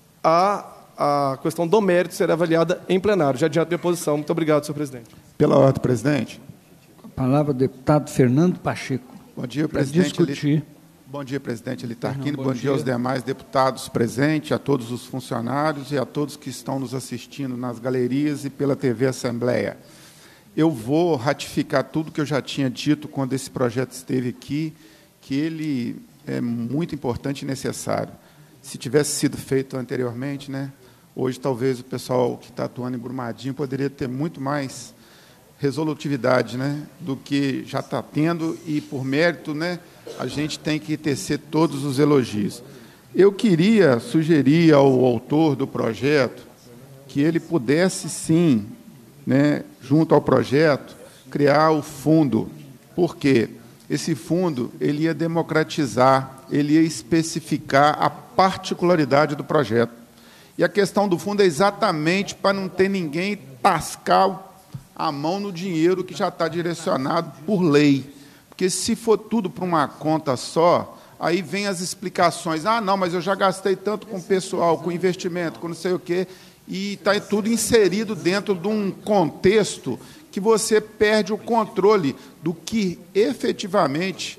a, a questão do mérito será avaliada em plenário. Já adianto minha posição. Muito obrigado, senhor presidente. Pela ordem, presidente. Com a palavra, o deputado Fernando Pacheco. Bom dia, presidente. Discutir. Bom dia, presidente Litarquino. Bom, bom dia aos demais deputados presentes, a todos os funcionários e a todos que estão nos assistindo nas galerias e pela T V Assembleia. Eu vou ratificar tudo que eu já tinha dito quando esse projeto esteve aqui, que ele é muito importante e necessário. Se tivesse sido feito anteriormente, né, hoje talvez o pessoal que está atuando em Brumadinho poderia ter muito mais resolutividade, né, do que já está tendo, e por mérito, né, a gente tem que tecer todos os elogios. Eu queria sugerir ao autor do projeto que ele pudesse, sim, né, junto ao projeto, criar o fundo. Por quê? Esse fundo ele ia democratizar, ele ia especificar a particularidade do projeto. E a questão do fundo é exatamente para não ter ninguém tascar a mão no dinheiro que já está direcionado por lei. Porque, se for tudo para uma conta só, aí vem as explicações. Ah, não, mas eu já gastei tanto com pessoal, com investimento, com não sei o quê, e está tudo inserido dentro de um contexto que você perde o controle do que efetivamente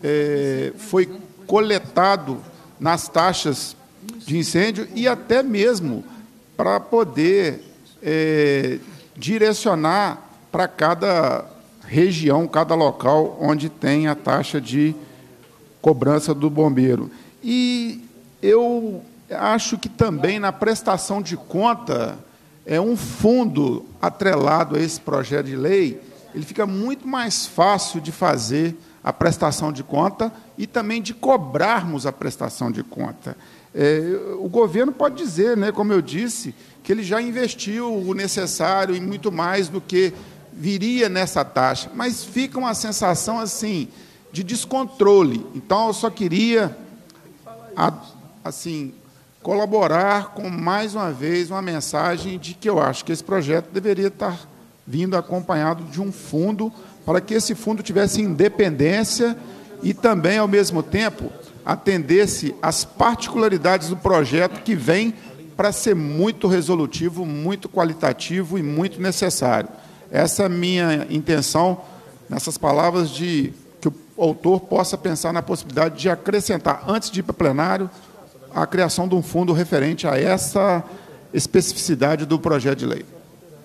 é, foi coletado nas taxas de incêndio e até mesmo para poder é, direcionar para cada região, cada local onde tem a taxa de cobrança do bombeiro. E eu acho que também na prestação de conta, é um fundo atrelado a esse projeto de lei, ele fica muito mais fácil de fazer a prestação de conta e também de cobrarmos a prestação de conta. É, o governo pode dizer, né, como eu disse, que ele já investiu o necessário e muito mais do que viria nessa taxa, mas fica uma sensação assim de descontrole. Então, eu só queria assim colaborar com, mais uma vez, uma mensagem de que eu acho que esse projeto deveria estar vindo acompanhado de um fundo, para que esse fundo tivesse independência e também, ao mesmo tempo, atendesse às particularidades do projeto, que vem para ser muito resolutivo, muito qualitativo e muito necessário. Essa é a minha intenção, nessas palavras, de que o autor possa pensar na possibilidade de acrescentar, antes de ir para plenário, a criação de um fundo referente a essa especificidade do projeto de lei.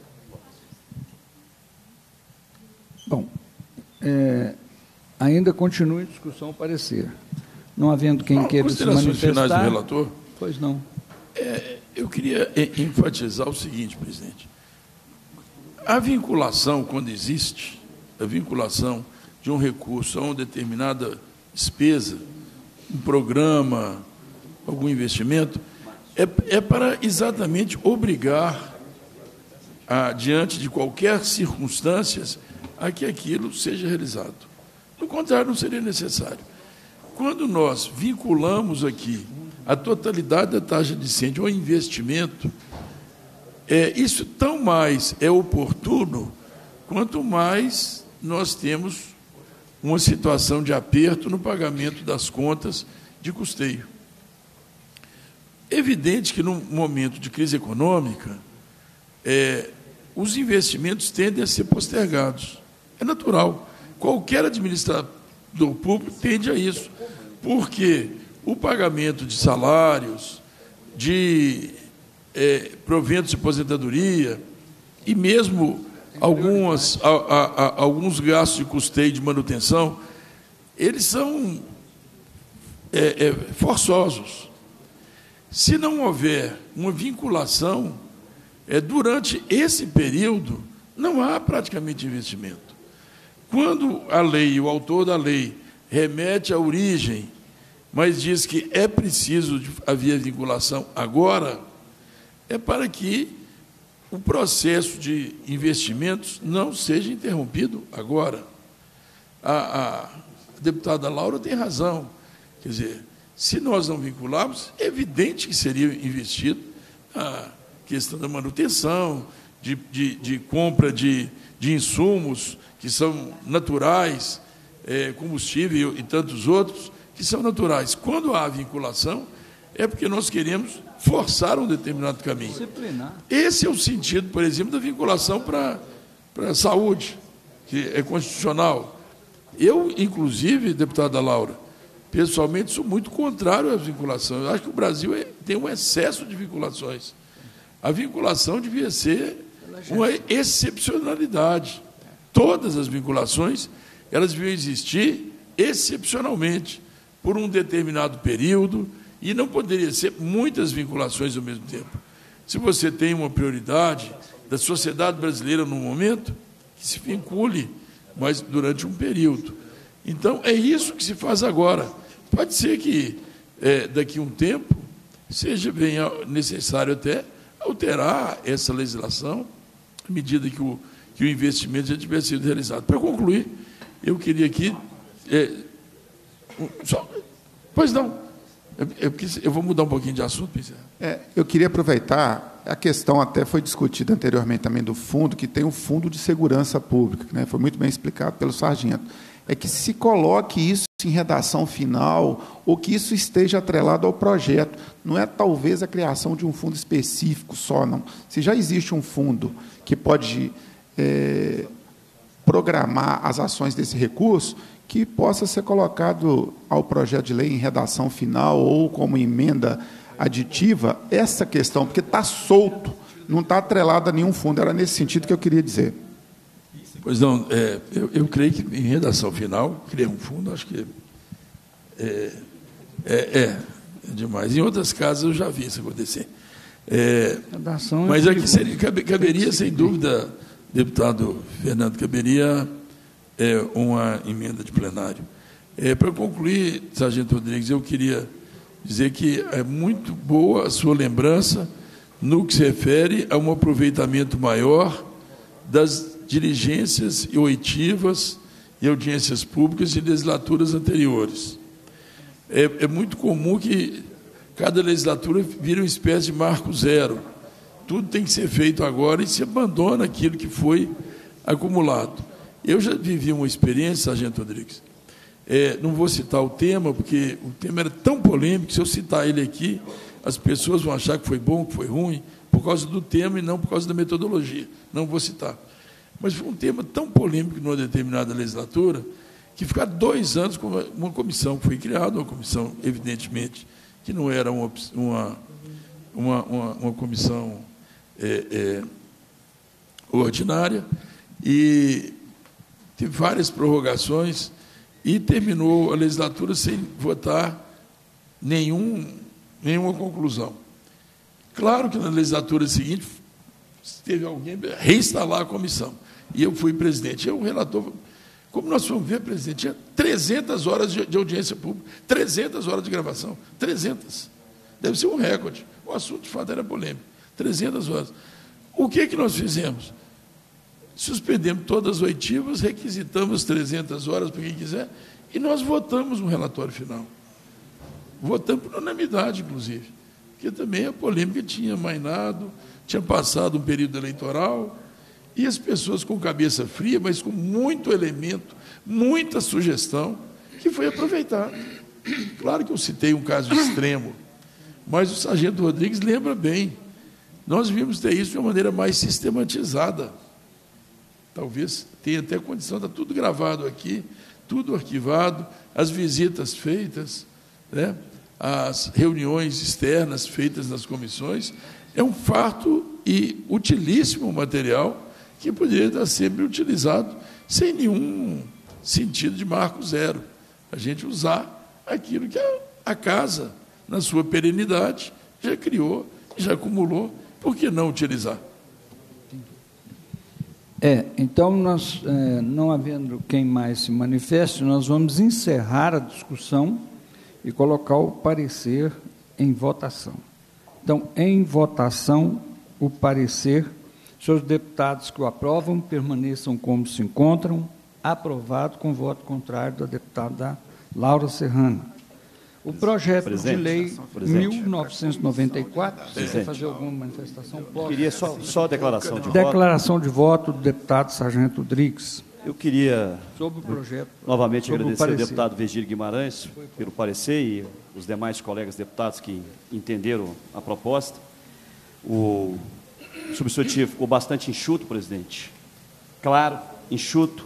Bom, é, ainda continua em discussão o parecer. Não havendo quem queira se manifestar... finais do relator? Pois não. É, eu queria enfatizar o seguinte, presidente. A vinculação, quando existe, a vinculação de um recurso a uma determinada despesa, um programa, algum investimento, é, é para exatamente obrigar, a, diante de qualquer circunstância, a que aquilo seja realizado. No contrário, não seria necessário. Quando nós vinculamos aqui a totalidade da taxa de incêndio ao investimento, é, isso tão mais é oportuno, quanto mais nós temos uma situação de aperto no pagamento das contas de custeio. Evidente que, num momento de crise econômica, é, os investimentos tendem a ser postergados. É natural. Qualquer administrador público tende a isso, porque o pagamento de salários, de é, proventos de aposentadoria e mesmo algumas, a, a, a, alguns gastos de custeio de manutenção, eles são é, é, forçosos. Se não houver uma vinculação, é, durante esse período, não há praticamente investimento. Quando a lei, o autor da lei, remete à origem, mas diz que é preciso haver vinculação agora, é para que o processo de investimentos não seja interrompido agora. A, a deputada Laura tem razão. Quer dizer, se nós não vincularmos, é evidente que seria investido a questão da manutenção, de, de, de compra de, de insumos que são naturais, é, combustível e tantos outros, que são naturais. Quando há vinculação, é porque nós queremos forçar um determinado caminho. Disciplinar. Esse é o sentido, por exemplo, da vinculação para, para a saúde, que é constitucional. Eu, inclusive, deputada Laura, pessoalmente, sou muito contrário à vinculação. Eu acho que o Brasil é, tem um excesso de vinculações. A vinculação devia ser uma excepcionalidade. Todas as vinculações, elas deviam existir excepcionalmente, por um determinado período, e não poderia ser muitas vinculações ao mesmo tempo. Se você tem uma prioridade da sociedade brasileira no momento, que se vincule, mas durante um período. Então, é isso que se faz agora. Pode ser que, é, daqui a um tempo, seja bem necessário até alterar essa legislação, à medida que o, que o investimento já tiver sido realizado. Para concluir, eu queria aqui... É, só, pois não, é, é porque eu vou mudar um pouquinho de assunto. É, eu queria aproveitar, a questão até foi discutida anteriormente também do fundo, que tem o Fundo de Segurança Pública, né, foi muito bem explicado pelo sargento, é que se coloque isso em redação final, ou que isso esteja atrelado ao projeto. Não é talvez a criação de um fundo específico só, não. Se já existe um fundo que pode é, programar as ações desse recurso, que possa ser colocado ao projeto de lei em redação final ou como emenda aditiva, essa questão, porque está solto, não está atrelado a nenhum fundo. Era nesse sentido que eu queria dizer. Pois não, é, eu, eu creio que em redação final, criar um fundo, acho que é, é, é, é demais. Em outras casas eu já vi isso acontecer. É, mas aqui seria, caberia, sem dúvida, deputado Fernando, caberia é, uma emenda de plenário. É, para concluir, sargento Rodrigues, eu queria dizer que é muito boa a sua lembrança no que se refere a um aproveitamento maior das diligências e oitivas e audiências públicas de legislaturas anteriores. É, é muito comum que cada legislatura vire uma espécie de marco zero. Tudo tem que ser feito agora e se abandona aquilo que foi acumulado. Eu já vivi uma experiência, sargento Rodrigues, é, não vou citar o tema, porque o tema era tão polêmico que, se eu citar ele aqui, as pessoas vão achar que foi bom, que foi ruim, por causa do tema e não por causa da metodologia. Não vou citar. Mas foi um tema tão polêmico numa determinada legislatura, que ficar dois anos com uma comissão que foi criada, uma comissão, evidentemente, que não era uma, uma, uma, uma, uma comissão é, é, ordinária, e teve várias prorrogações, e terminou a legislatura sem votar nenhum, nenhuma conclusão. Claro que na legislatura seguinte teve alguém reinstalar a comissão, e eu fui presidente. Eu, o relator, como nós fomos ver, presidente, tinha trezentas horas de, de audiência pública, trezentas horas de gravação, trezentas. Deve ser um recorde. O assunto, de fato, era polêmico. trezentas horas. O que, que nós fizemos? Suspendemos todas as oitivas, requisitamos trezentas horas para quem quiser, e nós votamos no relatório final. Votamos por unanimidade, inclusive, porque também a polêmica tinha mainado, tinha passado um período eleitoral, e as pessoas com cabeça fria, mas com muito elemento, muita sugestão, que foi aproveitada. Claro que eu citei um caso extremo, mas o sargento Rodrigues lembra bem. Nós vimos ter isso de uma maneira mais sistematizada. Talvez tenha até condição, está tudo gravado aqui, tudo arquivado, as visitas feitas, né, as reuniões externas feitas nas comissões. É um farto e utilíssimo material que poderia estar sempre utilizado sem nenhum sentido de marco zero. A gente usar aquilo que a, a casa, na sua perenidade, já criou, já acumulou, por que não utilizar? É, então, nós, é, não havendo quem mais se manifeste, nós vamos encerrar a discussão e colocar o parecer em votação. Então, em votação, o parecer, senhores deputados que o aprovam, permaneçam como se encontram. Aprovado com voto contrário da deputada Laura Serrana. O projeto Presidente, de lei mil novecentos e noventa e quatro, você quer fazer alguma manifestação? Eu queria só, só a declaração de declaração voto. Declaração de voto do deputado sargento Rodrigues. Eu queria, sobre o projeto, novamente, sobre agradecer ao deputado Virgílio Guimarães pelo parecer e os demais colegas deputados que entenderam a proposta. O substitutivo ficou bastante enxuto, presidente. Claro, enxuto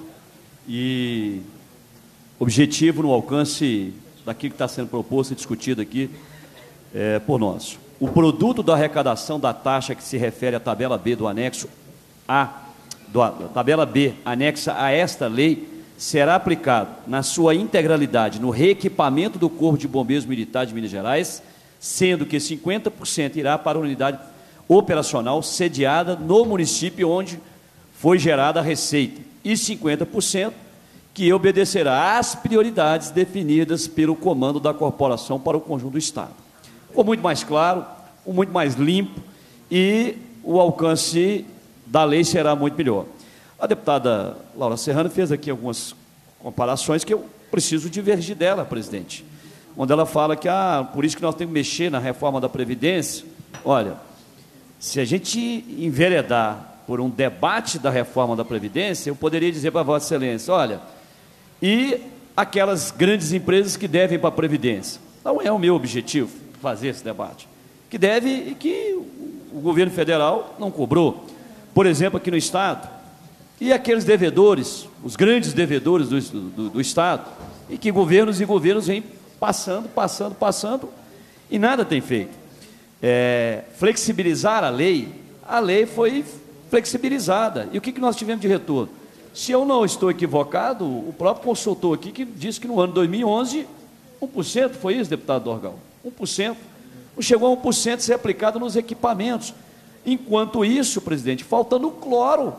e objetivo no alcance daquilo que está sendo proposto e discutido aqui é, por nós. O produto da arrecadação da taxa que se refere à tabela B do anexo A, do, da tabela B anexa a esta lei, será aplicado na sua integralidade no reequipamento do Corpo de Bombeiros Militar de Minas Gerais, sendo que cinquenta por cento irá para a unidade operacional sediada no município onde foi gerada a receita, e cinquenta por cento que obedecerá às prioridades definidas pelo comando da corporação para o conjunto do Estado. Ficou muito mais claro, muito mais limpo, e o alcance da lei será muito melhor. A deputada Laura Serrano fez aqui algumas comparações que eu preciso divergir dela, presidente. Quando ela fala que, ah, por isso que nós temos que mexer na reforma da Previdência. Olha, se a gente enveredar por um debate da reforma da Previdência, eu poderia dizer para a Vossa Excelência, olha, e aquelas grandes empresas que devem para a Previdência. Não é o meu objetivo fazer esse debate. Que deve e que o governo federal não cobrou. Por exemplo, aqui no Estado, e aqueles devedores, os grandes devedores do, do, do Estado, e que governos e governos vêm passando, passando, passando, e nada tem feito. É, flexibilizar a lei, a lei foi flexibilizada. E o que, que nós tivemos de retorno? Se eu não estou equivocado, o próprio consultor aqui que disse que no ano dois mil e onze, um por cento foi isso, deputado Dorgal, um por cento, não chegou a um por cento ser aplicado nos equipamentos. Enquanto isso, presidente, faltando cloro.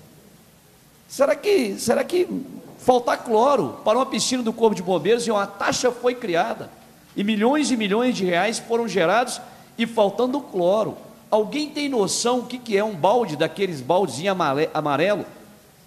Será que, será que faltar cloro para uma piscina do Corpo de Bombeiros e uma taxa foi criada, e milhões e milhões de reais foram gerados e faltando cloro? Alguém tem noção o que é um balde daqueles baldezinhos amarelo?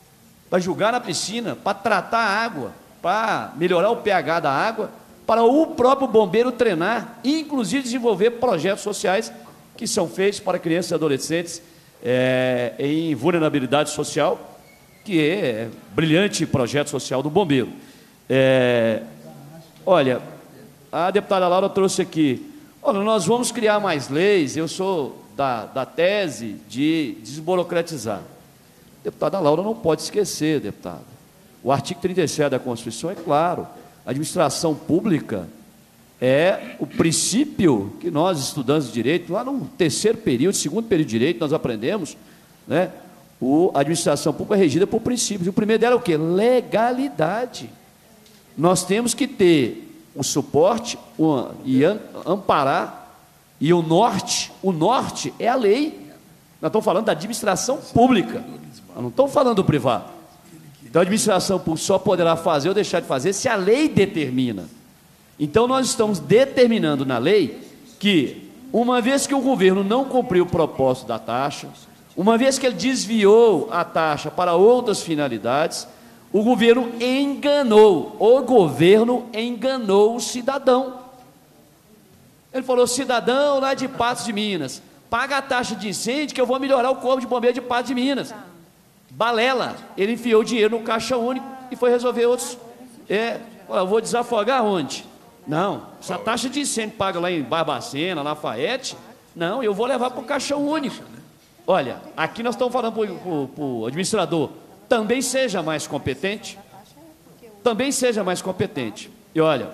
para jogar na piscina, para tratar a água, para melhorar o pH da água, para o próprio bombeiro treinar e, inclusive, desenvolver projetos sociais que são feitos para crianças e adolescentes é, em vulnerabilidade social, que é brilhante projeto social do bombeiro. É, olha, a deputada Laura trouxe aqui, olha, nós vamos criar mais leis, eu sou da, da tese de desburocratizar. A deputada Laura não pode esquecer, deputada, o artigo trinta e sete da Constituição é claro, a administração pública é o princípio que nós, estudantes de direito, lá no terceiro período, segundo período de direito, nós aprendemos, né? O, a administração pública é regida por princípios. O primeiro dela é o quê? Legalidade. Nós temos que ter o suporte o, e am, amparar, e o norte, o norte é a lei. Nós estamos falando da administração pública, nós não estamos falando do privado. Então, a administração pública só poderá fazer ou deixar de fazer se a lei determina. Então, nós estamos determinando na lei que, uma vez que o governo não cumpriu o propósito da taxa, uma vez que ele desviou a taxa para outras finalidades, o governo enganou, o governo enganou o cidadão. Ele falou, cidadão lá de Patos de Minas, paga a taxa de incêndio que eu vou melhorar o corpo de bombeiro de Patos de Minas. Balela, ele enfiou o dinheiro no caixa único e foi resolver outros. É, eu vou desafogar onde? Não, essa taxa de incêndio paga lá em Barbacena, Lafayette, não, eu vou levar para o caixa único. Olha, aqui nós estamos falando para o administrador, também seja mais competente, também seja mais competente. E olha,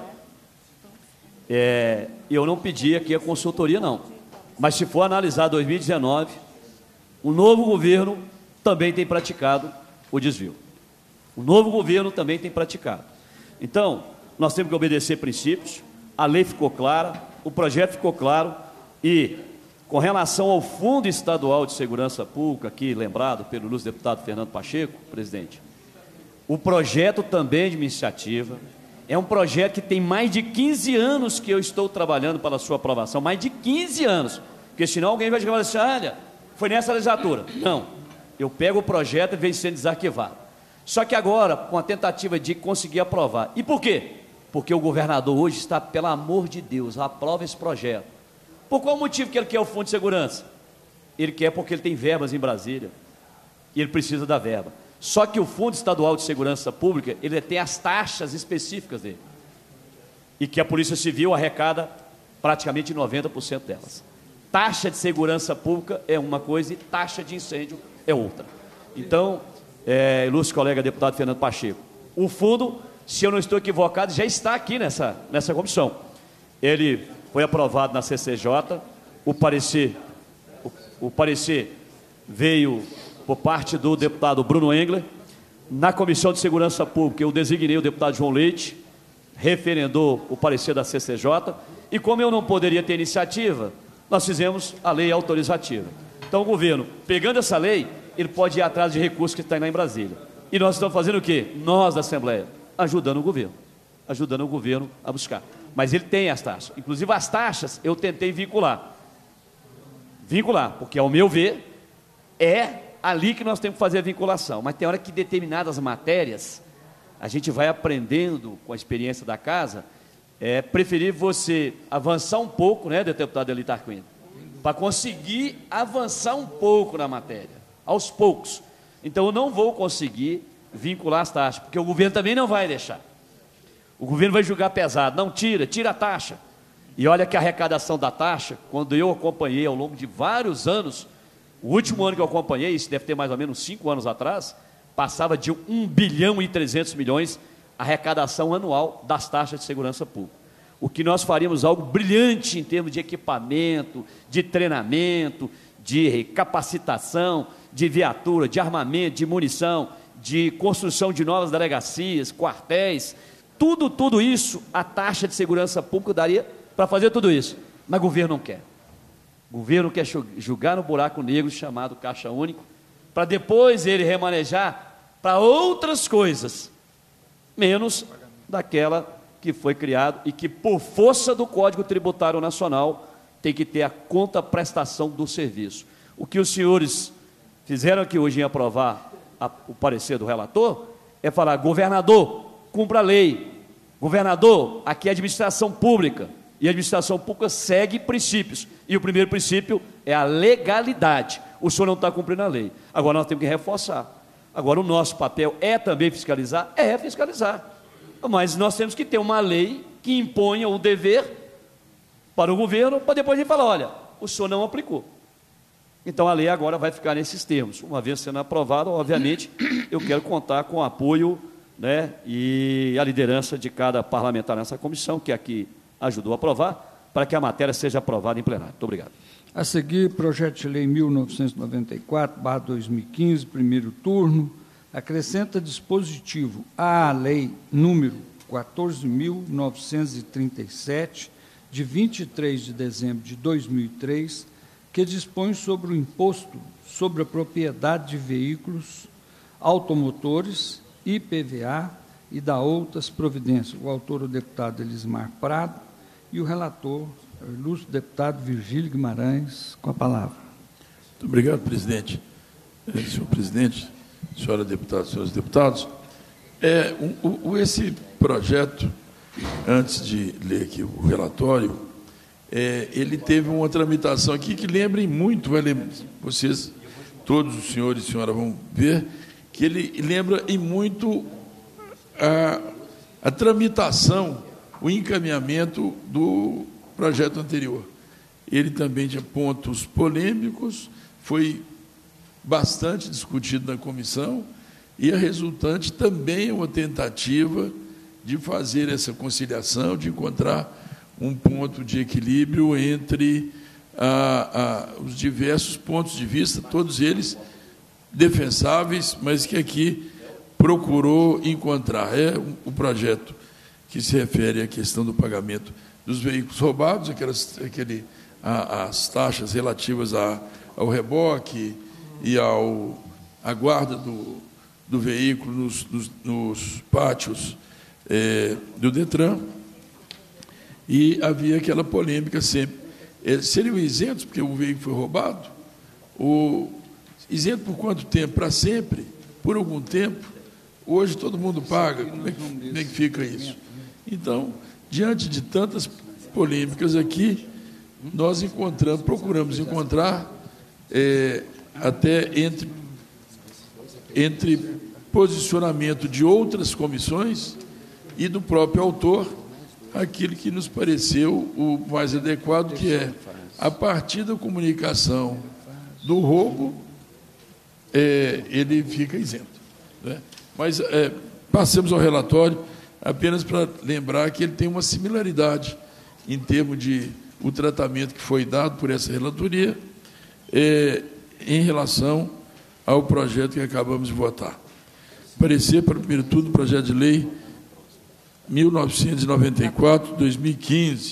é, eu não pedi aqui a consultoria não, mas se for analisar dois mil e dezenove, o novo governo também tem praticado o desvio. O novo governo também tem praticado. Então, nós temos que obedecer princípios, a lei ficou clara, o projeto ficou claro e, com relação ao Fundo Estadual de Segurança Pública, aqui lembrado pelo ilustre deputado Fernando Pacheco, presidente, o projeto também de iniciativa, é um projeto que tem mais de quinze anos que eu estou trabalhando para a sua aprovação, mais de quinze anos, porque senão alguém vai chegar e falar assim, olha, foi nessa legislatura. Não, eu pego o projeto e vem sendo desarquivado. Só que agora, com a tentativa de conseguir aprovar. E por quê? Porque o governador hoje está, pelo amor de Deus, aprova esse projeto. Por qual motivo que ele quer o Fundo de Segurança? Ele quer porque ele tem verbas em Brasília, e ele precisa da verba. Só que o Fundo Estadual de Segurança Pública, ele tem as taxas específicas dele, e que a Polícia Civil arrecada praticamente noventa por cento delas. Taxa de segurança pública é uma coisa e taxa de incêndio é outra. Então, é, ilustre colega deputado Fernando Pacheco, o fundo, se eu não estou equivocado, já está aqui nessa, nessa comissão. Ele foi aprovado na C C J, o parecer, o, o parecer veio por parte do deputado Bruno Engler. Na Comissão de Segurança Pública, eu designei o deputado João Leite, referendou o parecer da C C J, e como eu não poderia ter iniciativa, nós fizemos a lei autorizativa. Então, o governo, pegando essa lei, ele pode ir atrás de recursos que estão lá em Brasília. E nós estamos fazendo o quê? Nós, da Assembleia, ajudando o governo, ajudando o governo a buscar. Mas ele tem as taxas. Inclusive, as taxas eu tentei vincular. Vincular, porque, ao meu ver, é ali que nós temos que fazer a vinculação. Mas tem hora que determinadas matérias, a gente vai aprendendo com a experiência da casa, é preferível você avançar um pouco, né, deputado Eli Tarquino, para conseguir avançar um pouco na matéria, aos poucos. Então, eu não vou conseguir vincular as taxas, porque o governo também não vai deixar. O governo vai julgar pesado. Não, tira, tira a taxa. E olha que a arrecadação da taxa, quando eu acompanhei ao longo de vários anos, o último ano que eu acompanhei, isso deve ter mais ou menos cinco anos atrás, passava de um bilhão e trezentos milhões a arrecadação anual das taxas de segurança pública. O que nós faríamos algo brilhante em termos de equipamento, de treinamento, de capacitação, de viatura, de armamento, de munição, de construção de novas delegacias, quartéis, tudo, tudo isso, a taxa de segurança pública daria para fazer tudo isso. Mas o governo não quer. O governo quer jogar no buraco negro chamado Caixa Único, para depois ele remanejar para outras coisas, menos daquela que foi criado e que, por força do Código Tributário Nacional, tem que ter a contraprestação do serviço. O que os senhores fizeram aqui hoje em aprovar a, o parecer do relator, é falar, governador, cumpra a lei. Governador, aqui é administração pública, e a administração pública segue princípios, e o primeiro princípio é a legalidade. O senhor não está cumprindo a lei. Agora nós temos que reforçar. Agora o nosso papel é também fiscalizar? É fiscalizar. Mas nós temos que ter uma lei que imponha o dever para o governo, para depois a gente falar, olha, o senhor não aplicou. Então a lei agora vai ficar nesses termos. Uma vez sendo aprovada, obviamente, eu quero contar com o apoio, né, e a liderança de cada parlamentar nessa comissão, que aqui ajudou a aprovar, para que a matéria seja aprovada em plenário. Muito obrigado. A seguir, projeto de lei mil novecentos e noventa e quatro barra dois mil e quinze, primeiro turno, acrescenta dispositivo à lei número quatorze mil novecentos e trinta e sete, de vinte e três de dezembro de dois mil e três, que dispõe sobre o imposto sobre a propriedade de veículos automotores, I P V A, e da outras providências. O autor, o deputado Elismar Prado, e o relator, o ilustre deputado Virgílio Guimarães, com a palavra. Muito obrigado, presidente. É, senhor presidente, senhora deputada, senhores deputados, é, um, um, esse projeto, antes de ler aqui o relatório, é, ele teve uma tramitação aqui que lembrem muito, vai lembrar, vocês, todos os senhores e senhora vão ver, que ele lembra em muito a, a tramitação, o encaminhamento do projeto anterior. Ele também tinha pontos polêmicos, foi bastante discutido na comissão, e a resultante também é uma tentativa de fazer essa conciliação, de encontrar um ponto de equilíbrio entre ah, ah, os diversos pontos de vista, todos eles defensáveis, mas que aqui procurou encontrar. É o projeto que se refere à questão do pagamento dos veículos roubados, aquelas, aquele, a, as taxas relativas a, ao reboque e ao, à guarda do, do veículo nos, nos, nos pátios é, do DETRAN, e havia aquela polêmica sempre. É, seriam isentos porque o veículo foi roubado? O, isento por quanto tempo? Para sempre? Por algum tempo? Hoje todo mundo paga. Como é que, como é que fica isso? Então, diante de tantas polêmicas aqui, nós encontramos, procuramos encontrar, é, até entre, entre posicionamento de outras comissões e do próprio autor, aquilo que nos pareceu o mais adequado, que é, a partir da comunicação do roubo, é, ele fica isento, né? Mas é, passemos ao relatório, apenas para lembrar que ele tem uma similaridade em termos de o tratamento que foi dado por essa relatoria é, em relação ao projeto que acabamos de votar. Parecer, para o primeiro turno, do projeto de lei mil novecentos e noventa e quatro, dois mil e quinze.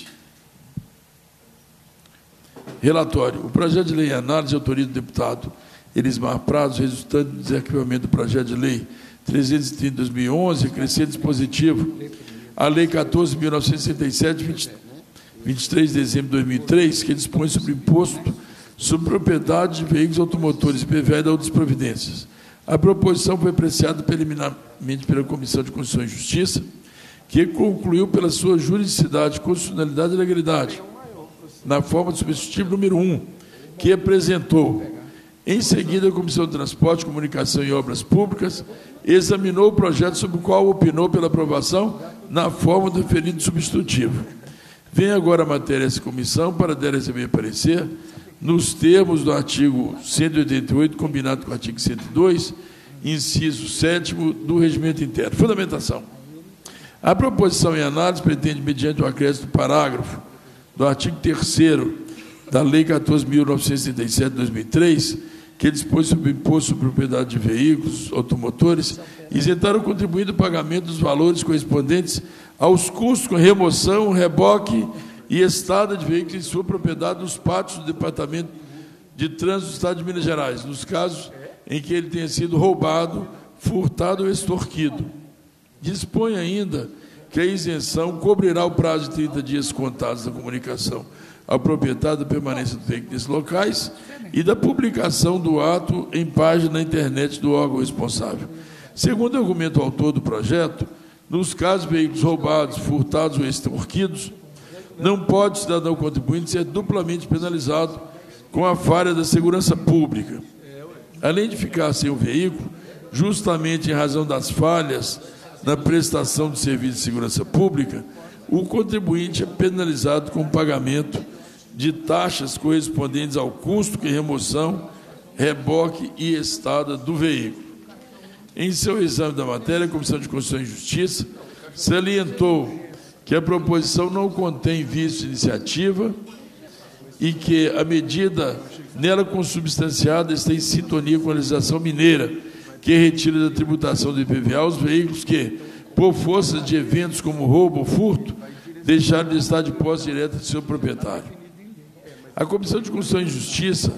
Relatório. O projeto de lei em análise de autoria do deputado Elismar Prados, resultante do desarquivamento do projeto de lei trezentos e trinta de dois mil e onze, acrescenta dispositivo à Lei quatorze mil novecentos e sessenta e sete, vinte, vinte e três de dezembro de dois mil e três, que dispõe sobre imposto sobre propriedade de veículos automotores, I P V A e da outras providências. A proposição foi apreciada preliminarmente pela Comissão de Constituição e Justiça, que concluiu pela sua juridicidade, constitucionalidade e legalidade, na forma do substitutivo número um, que apresentou. Em seguida, a Comissão de Transporte, Comunicação e Obras Públicas examinou o projeto sobre o qual opinou pela aprovação na forma do referido substitutivo. Vem agora a matéria dessa comissão para dar receber parecer nos termos do artigo cento e oitenta e oito, combinado com o artigo cento e dois, inciso sétimo do Regimento Interno. Fundamentação. A proposição em análise pretende, mediante o acréscimo do parágrafo do artigo terceiro da Lei quatorze mil novecentos e setenta e sete de dois mil e três, que dispõe sobre o imposto sobre propriedade de veículos automotores, isentar o contribuinte do pagamento dos valores correspondentes aos custos com remoção, reboque e estada de veículos em sua propriedade nos pátios do Departamento de Trânsito do Estado de Minas Gerais, nos casos em que ele tenha sido roubado, furtado ou extorquido. Dispõe ainda que a isenção cobrirá o prazo de trinta dias contados da comunicação ao proprietário da permanência do veículo nesses locais e da publicação do ato em página na internet do órgão responsável. Segundo o argumento autor do projeto, nos casos de veículos roubados, furtados ou extorquidos, não pode o cidadão contribuinte ser duplamente penalizado com a falha da segurança pública. Além de ficar sem o veículo, justamente em razão das falhas na prestação de serviço de segurança pública, o contribuinte é penalizado com o pagamento de taxas correspondentes ao custo que remoção, reboque e estada do veículo. Em seu exame da matéria, a Comissão de Constituição e Justiça salientou que a proposição não contém vício de iniciativa e que a medida nela consubstanciada está em sintonia com a legislação mineira, que retira da tributação do I P V A os veículos que, por força de eventos como roubo ou furto, deixaram de estar de posse direta de seu proprietário. A Comissão de Constituição e Justiça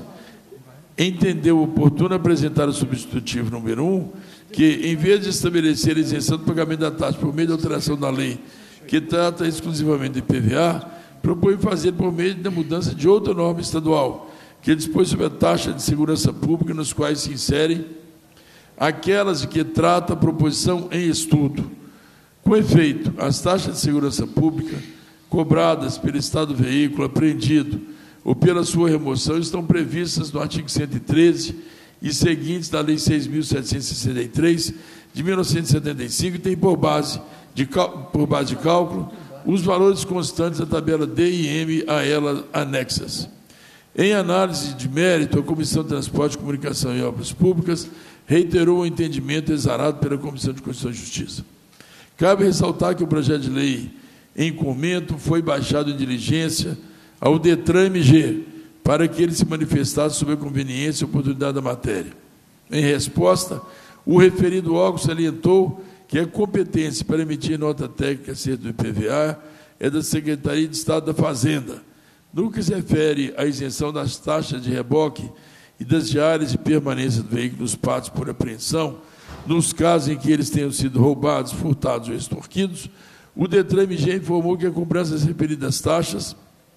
entendeu oportuno apresentar o substitutivo número um, que, em vez de estabelecer a isenção do pagamento da taxa por meio da alteração da lei, que trata exclusivamente do I P V A, propõe fazer por meio da mudança de outra norma estadual, que dispõe sobre a taxa de segurança pública, nos quais se inserem aquelas de que trata a proposição em estudo. Com efeito, as taxas de segurança pública cobradas pelo estado do veículo apreendido ou pela sua remoção estão previstas no artigo cento e treze e seguintes da Lei seis mil setecentos e sessenta e três, de mil novecentos e setenta e cinco, e tem por base de, por base de cálculo os valores constantes da tabela D e M a ela anexas. Em análise de mérito, a Comissão de Transporte, Comunicação e Obras Públicas reiterou o entendimento exarado pela Comissão de Constituição e Justiça. Cabe ressaltar que o projeto de lei em comento foi baixado em diligência ao DETRAN M G, para que ele se manifestasse sobre a conveniência e oportunidade da matéria. Em resposta, o referido órgão salientou que a competência para emitir nota técnica acerca do I P V A é da Secretaria de Estado da Fazenda. No que se refere à isenção das taxas de reboque e das diárias de permanência do veículo nos pátios por apreensão, nos casos em que eles tenham sido roubados, furtados ou extorquidos, o DETRAN M G informou que a cobrança das referidas taxas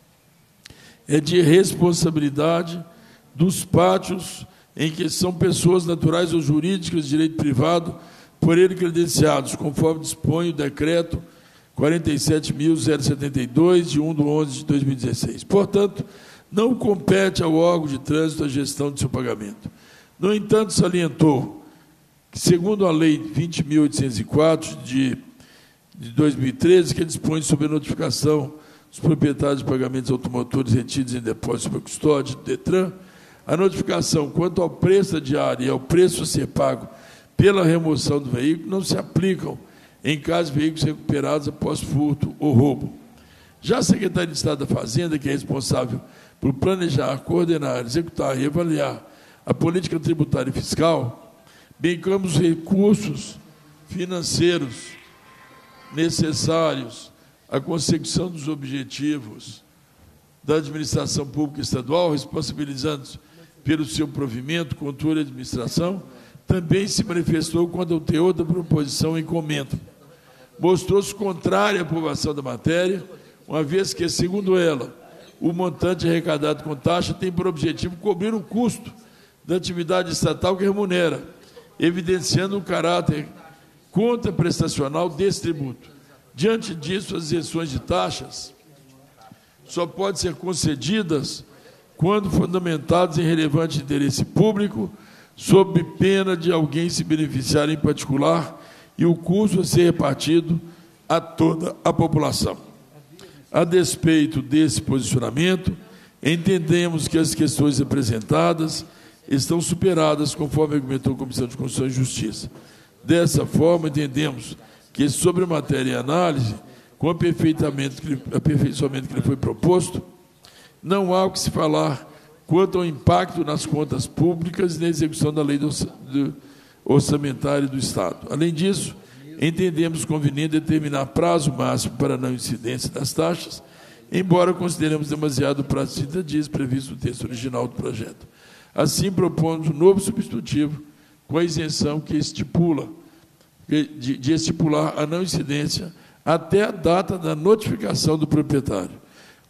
é de responsabilidade dos pátios em que são pessoas naturais ou jurídicas de direito privado por ele credenciados, conforme dispõe o decreto quarenta e sete mil setenta e dois, de um de onze de dois mil e dezesseis. Portanto, não compete ao órgão de trânsito a gestão de seu pagamento. No entanto, salientou que, segundo a Lei vinte mil oitocentos e quatro, de, de dois mil e treze, que dispõe sobre a notificação dos proprietários de pagamentos automotores retidos em depósito sob custódia do DETRAN, a notificação quanto ao preço da diária e ao preço a ser pago pela remoção do veículo não se aplicam em caso de veículos recuperados após furto ou roubo. Já a Secretaria de Estado da Fazenda, que é responsável por planejar, coordenar, executar e avaliar a política tributária e fiscal, bem como os recursos financeiros necessários à consecução dos objetivos da administração pública estadual, responsabilizando-se pelo seu provimento, controle e administração, também se manifestou quanto ao teor da proposição em comento. Mostrou-se contrária à aprovação da matéria, uma vez que, segundo ela, o montante arrecadado com taxa tem por objetivo cobrir o custo da atividade estatal que remunera, evidenciando o caráter contraprestacional desse tributo. Diante disso, as isenções de taxas só podem ser concedidas quando fundamentadas em relevante interesse público, sob pena de alguém se beneficiar em particular e o custo a ser repartido a toda a população. A despeito desse posicionamento, entendemos que as questões apresentadas estão superadas, conforme argumentou a Comissão de Constituição e Justiça. Dessa forma, entendemos que, sobre a matéria e análise, com o aperfeiçoamento que lhe foi proposto, não há o que se falar quanto ao impacto nas contas públicas e na execução da lei orçamentária do Estado. Além disso, entendemos conveniente determinar prazo máximo para a não incidência das taxas, embora consideremos demasiado o prazo de trinta dias previsto no texto original do projeto. Assim, propomos um novo substitutivo com a isenção que estipula, de, de estipular a não incidência até a data da notificação do proprietário.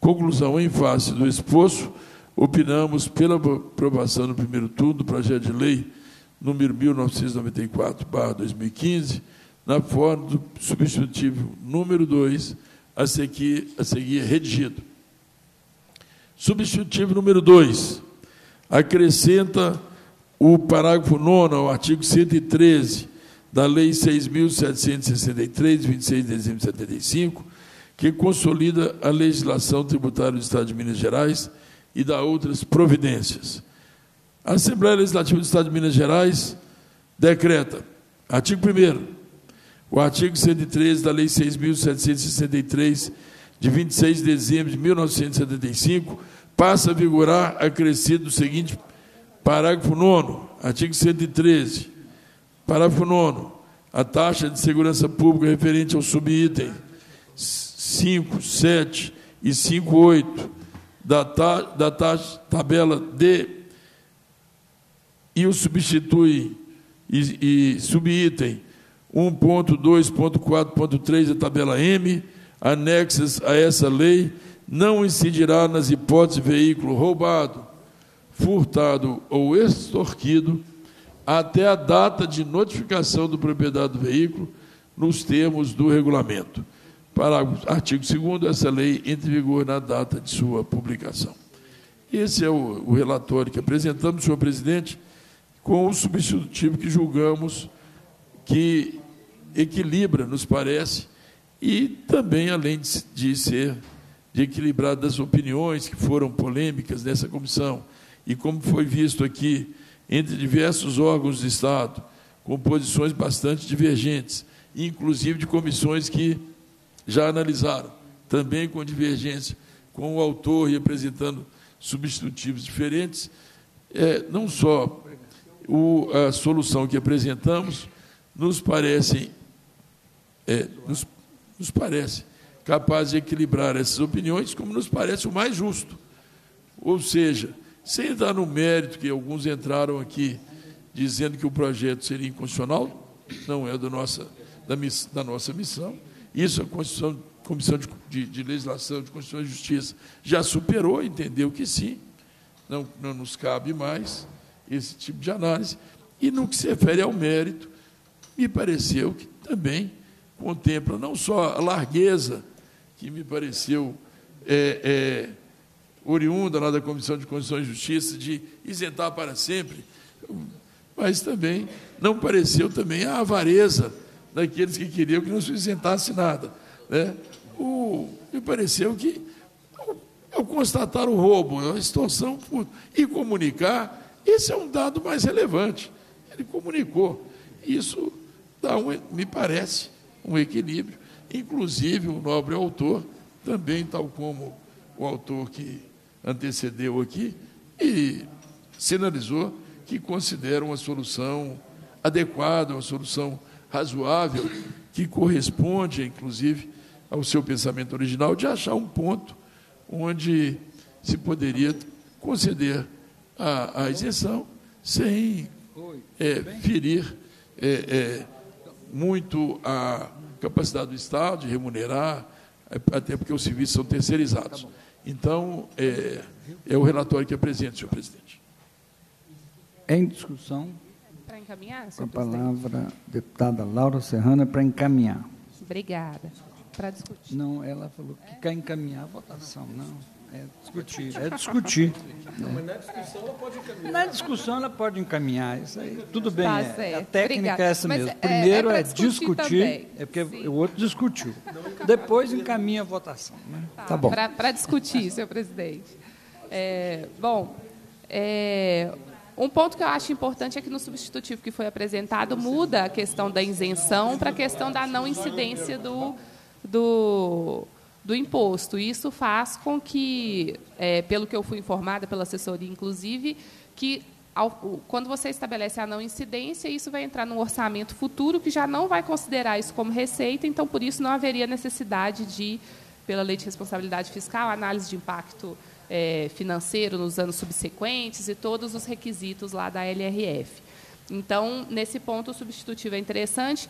Conclusão, em face do exposto, opinamos pela aprovação no primeiro turno do projeto de lei número mil novecentos e noventa e quatro barra dois mil e quinze, na forma do substitutivo número dois, a seguir, a seguir redigido. Substitutivo número dois, acrescenta o parágrafo nono ao artigo cento e treze da Lei seis mil setecentos e sessenta e três, de vinte e seis de dezembro de setenta e cinco, que consolida a legislação tributária do Estado de Minas Gerais e dá outras providências. A Assembleia Legislativa do Estado de Minas Gerais decreta, artigo primeiro, o artigo cento e treze da Lei seis mil setecentos e sessenta e três, de vinte e seis de dezembro de mil novecentos e setenta e cinco, passa a vigorar acrescido do seguinte parágrafo nono, artigo cento e treze, parágrafo nono, a taxa de segurança pública referente ao subitem cinco, sete e cinco, oito da, ta, da taxa, tabela D e o substitui e, e subitem um ponto dois ponto quatro ponto três da tabela M, anexas a essa lei, não incidirá nas hipóteses de veículo roubado, furtado ou extorquido até a data de notificação do proprietário do veículo nos termos do regulamento. Parágrafo, artigo segundo, essa lei entra em vigor na data de sua publicação. Esse é o, o relatório que apresentamos, senhor presidente, com o substitutivo que julgamos que equilibra, nos parece, e também, além de, de ser de equilibrar das opiniões que foram polêmicas nessa comissão, e como foi visto aqui, entre diversos órgãos do Estado, com posições bastante divergentes, inclusive de comissões que já analisaram, também com divergência, com o autor representando substitutivos diferentes, é, não só o, a solução que apresentamos nos parece, é, nos, nos parece capaz de equilibrar essas opiniões, como nos parece o mais justo. Ou seja, sem entrar no mérito que alguns entraram aqui dizendo que o projeto seria inconstitucional, não é da nossa, da, miss, da nossa missão. Isso a Constituição, Comissão de, de, de Legislação, de Constituição e Justiça já superou, entendeu que sim, não, não nos cabe mais esse tipo de análise. E no que se refere ao mérito, me pareceu que também contempla não só a largueza, que me pareceu é, é, oriunda lá da Comissão de Constituição e Justiça, de isentar para sempre, mas também não pareceu também a avareza daqueles que queriam que não se isentasse nada. Né? O, me pareceu que, ao constatar o roubo, a extorsão e comunicar, esse é um dado mais relevante. Ele comunicou. Isso dá, um, me parece, um equilíbrio. Inclusive, o nobre autor, também, tal como o autor que antecedeu aqui, e sinalizou que considera uma solução adequada, uma solução razoável, que corresponde, inclusive, ao seu pensamento original, de achar um ponto onde se poderia conceder a, a isenção sem é, ferir é, é, muito a capacidade do Estado de remunerar, até porque os serviços são terceirizados. Então, é, é o relatório que apresento, senhor presidente. Em discussão. Para encaminhar, Com senhor a presidente. palavra, deputada Laura Serrana, para encaminhar. Obrigada. Para discutir. Não, ela falou que quer encaminhar a votação. Não, é discutir. É discutir. Mas na discussão ela pode encaminhar. Na discussão ela pode encaminhar. Isso aí, tudo bem. Tá é, a certo. técnica Obrigada. é essa Mas mesmo. é- Primeiro é é, pra discutir discutir, também. é porque Sim. o outro discutiu. Depois encaminha a votação. Né? Tá bom. Para discutir, senhor presidente. É, bom, é, um ponto que eu acho importante é que no substitutivo que foi apresentado muda a questão da isenção para a questão da não incidência do, do, do imposto. Isso faz com que, é, pelo que eu fui informada pela assessoria, inclusive, que ao, quando você estabelece a não incidência, isso vai entrar no orçamento futuro, que já não vai considerar isso como receita, então, por isso, não haveria necessidade de, pela Lei de Responsabilidade Fiscal, análise de impacto é, financeiro nos anos subsequentes e todos os requisitos lá da L R F. Então, nesse ponto, o substitutivo é interessante.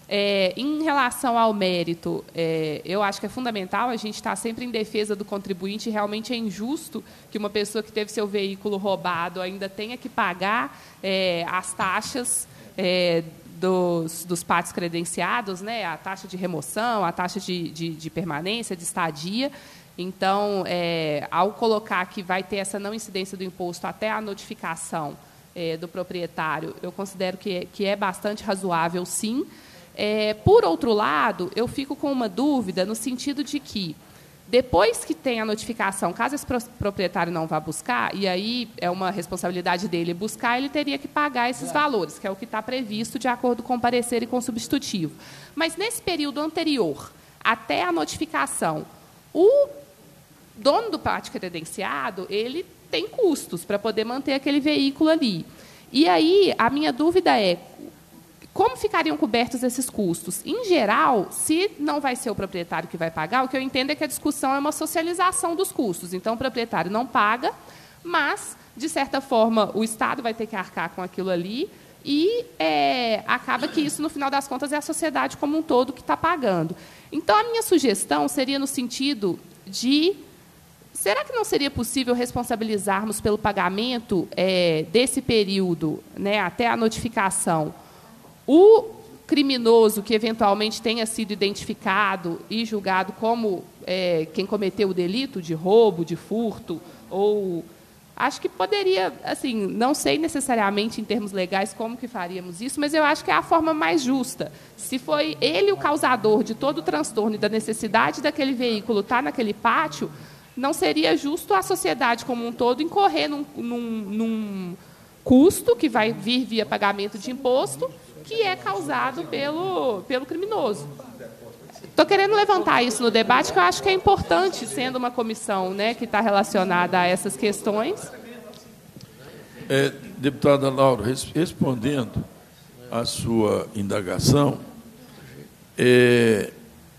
É, em relação ao mérito, é, eu acho que é fundamental a gente estar sempre em defesa do contribuinte. Realmente é injusto que uma pessoa que teve seu veículo roubado ainda tenha que pagar é, as taxas é, dos, dos pátios credenciados, né, a taxa de remoção, a taxa de, de, de permanência, de estadia. Então, é, ao colocar que vai ter essa não incidência do imposto até a notificação é, do proprietário, eu considero que, que é bastante razoável, sim. É, por outro lado, eu fico com uma dúvida no sentido de que, depois que tem a notificação, caso esse proprietário não vá buscar, e aí é uma responsabilidade dele buscar, ele teria que pagar esses valores, que é o que está previsto de acordo com o parecer e com o substitutivo. Mas, nesse período anterior, até a notificação, o dono do pátio credenciado, ele tem custos para poder manter aquele veículo ali. E aí, a minha dúvida é, como ficariam cobertos esses custos? Em geral, se não vai ser o proprietário que vai pagar, o que eu entendo é que a discussão é uma socialização dos custos. Então, o proprietário não paga, mas, de certa forma, o Estado vai ter que arcar com aquilo ali e é, acaba que isso, no final das contas, é a sociedade como um todo que está pagando. Então, a minha sugestão seria no sentido de... Será que não seria possível responsabilizarmos pelo pagamento é, desse período, né, até a notificação, o criminoso que eventualmente tenha sido identificado e julgado como é, quem cometeu o delito de roubo, de furto, ou... Acho que poderia, assim, não sei necessariamente em termos legais como que faríamos isso, mas eu acho que é a forma mais justa. Se foi ele o causador de todo o transtorno e da necessidade daquele veículo estar naquele pátio, não seria justo a sociedade como um todo incorrer num, num, num custo que vai vir via pagamento de imposto, que é causado pelo, pelo criminoso. Estou querendo levantar isso no debate, que eu acho que é importante, sendo uma comissão, né, que está relacionada a essas questões. É, deputada Laura, respondendo à sua indagação, é,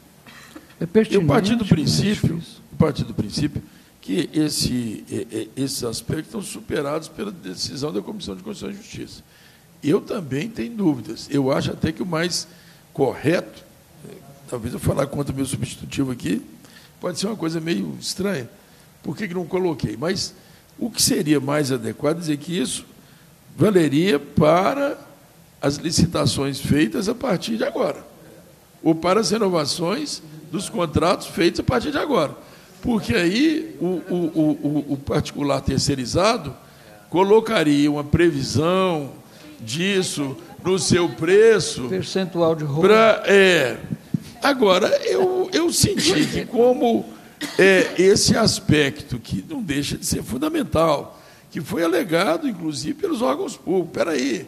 é eu parti do princípio, parti do princípio que esse, esses aspectos estão superados pela decisão da Comissão de Constituição e Justiça. Eu também tenho dúvidas. Eu acho até que o mais correto, talvez eu falar contra o meu substitutivo aqui, pode ser uma coisa meio estranha. Por que que não coloquei? Mas o que seria mais adequado é dizer que isso valeria para as licitações feitas a partir de agora, ou para as renovações dos contratos feitos a partir de agora. Porque aí o, o, o, o particular terceirizado colocaria uma previsão disso no seu preço. Percentual de roubo. Pra, é, agora, eu, eu senti que como é, esse aspecto, que não deixa de ser fundamental, que foi alegado, inclusive, pelos órgãos públicos. Espera aí,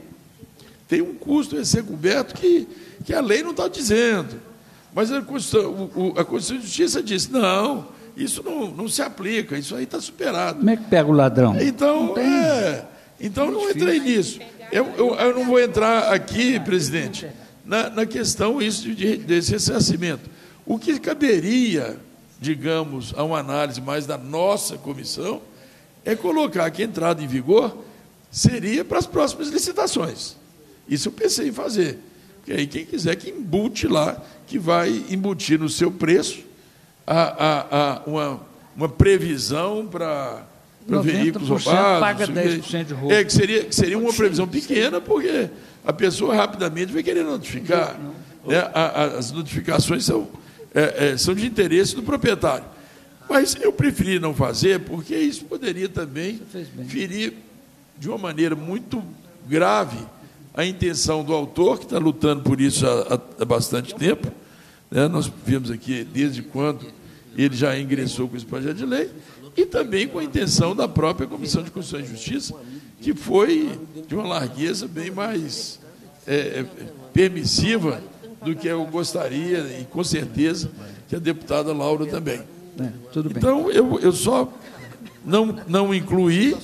tem um custo a ser coberto que, que a lei não está dizendo. Mas a Constituição, o, a Constituição de Justiça disse, não, isso não, não se aplica, isso aí está superado. Como é que pega o ladrão? Então, não é, então não entrei nisso. Eu, eu, eu não vou entrar aqui, presidente, na, na questão isso de, desse ressarcimento. O que caberia, digamos, a uma análise mais da nossa comissão, é colocar que a entrada em vigor seria para as próximas licitações. Isso eu pensei em fazer. Porque aí quem quiser que embute lá, que vai embutir no seu preço a, a, a uma, uma previsão para... para veículos roubados, paga dez por cento de roubo. É, que seria, que seria uma previsão pequena, porque a pessoa rapidamente vai querer notificar. Né? A, a, as notificações são, é, é, são de interesse do proprietário. Mas eu preferi não fazer, porque isso poderia também ferir de uma maneira muito grave a intenção do autor, que está lutando por isso há, há bastante tempo. Né? Nós vimos aqui desde quando ele já ingressou com esse projeto de lei, e também com a intenção da própria Comissão de Constituição e Justiça, que foi de uma largueza bem mais é, permissiva do que eu gostaria, e com certeza que a deputada Laura também. É, tudo bem. Então, eu, eu só não, não incluí,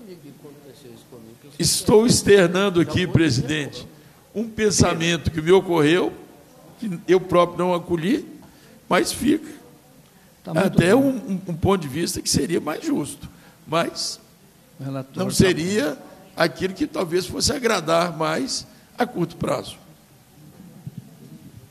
estou externando aqui, presidente, um pensamento que me ocorreu, que eu próprio não acolhi, mas fica. Tá até um, um, um ponto de vista que seria mais justo, mas não seria aquilo que talvez fosse agradar mais a curto prazo.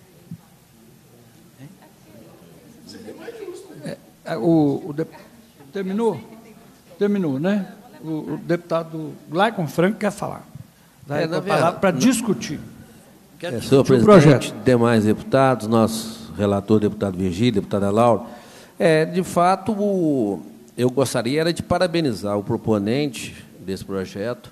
O, o de, terminou? Terminou, né? O, o deputado Laicon Franco quer falar. Vai é, falar para discutir. Quer é, discutir senhor presidente, projeto. Demais deputados, nosso relator, deputado Virgílio, deputada Laura, é, de fato, o, eu gostaria era de parabenizar o proponente desse projeto,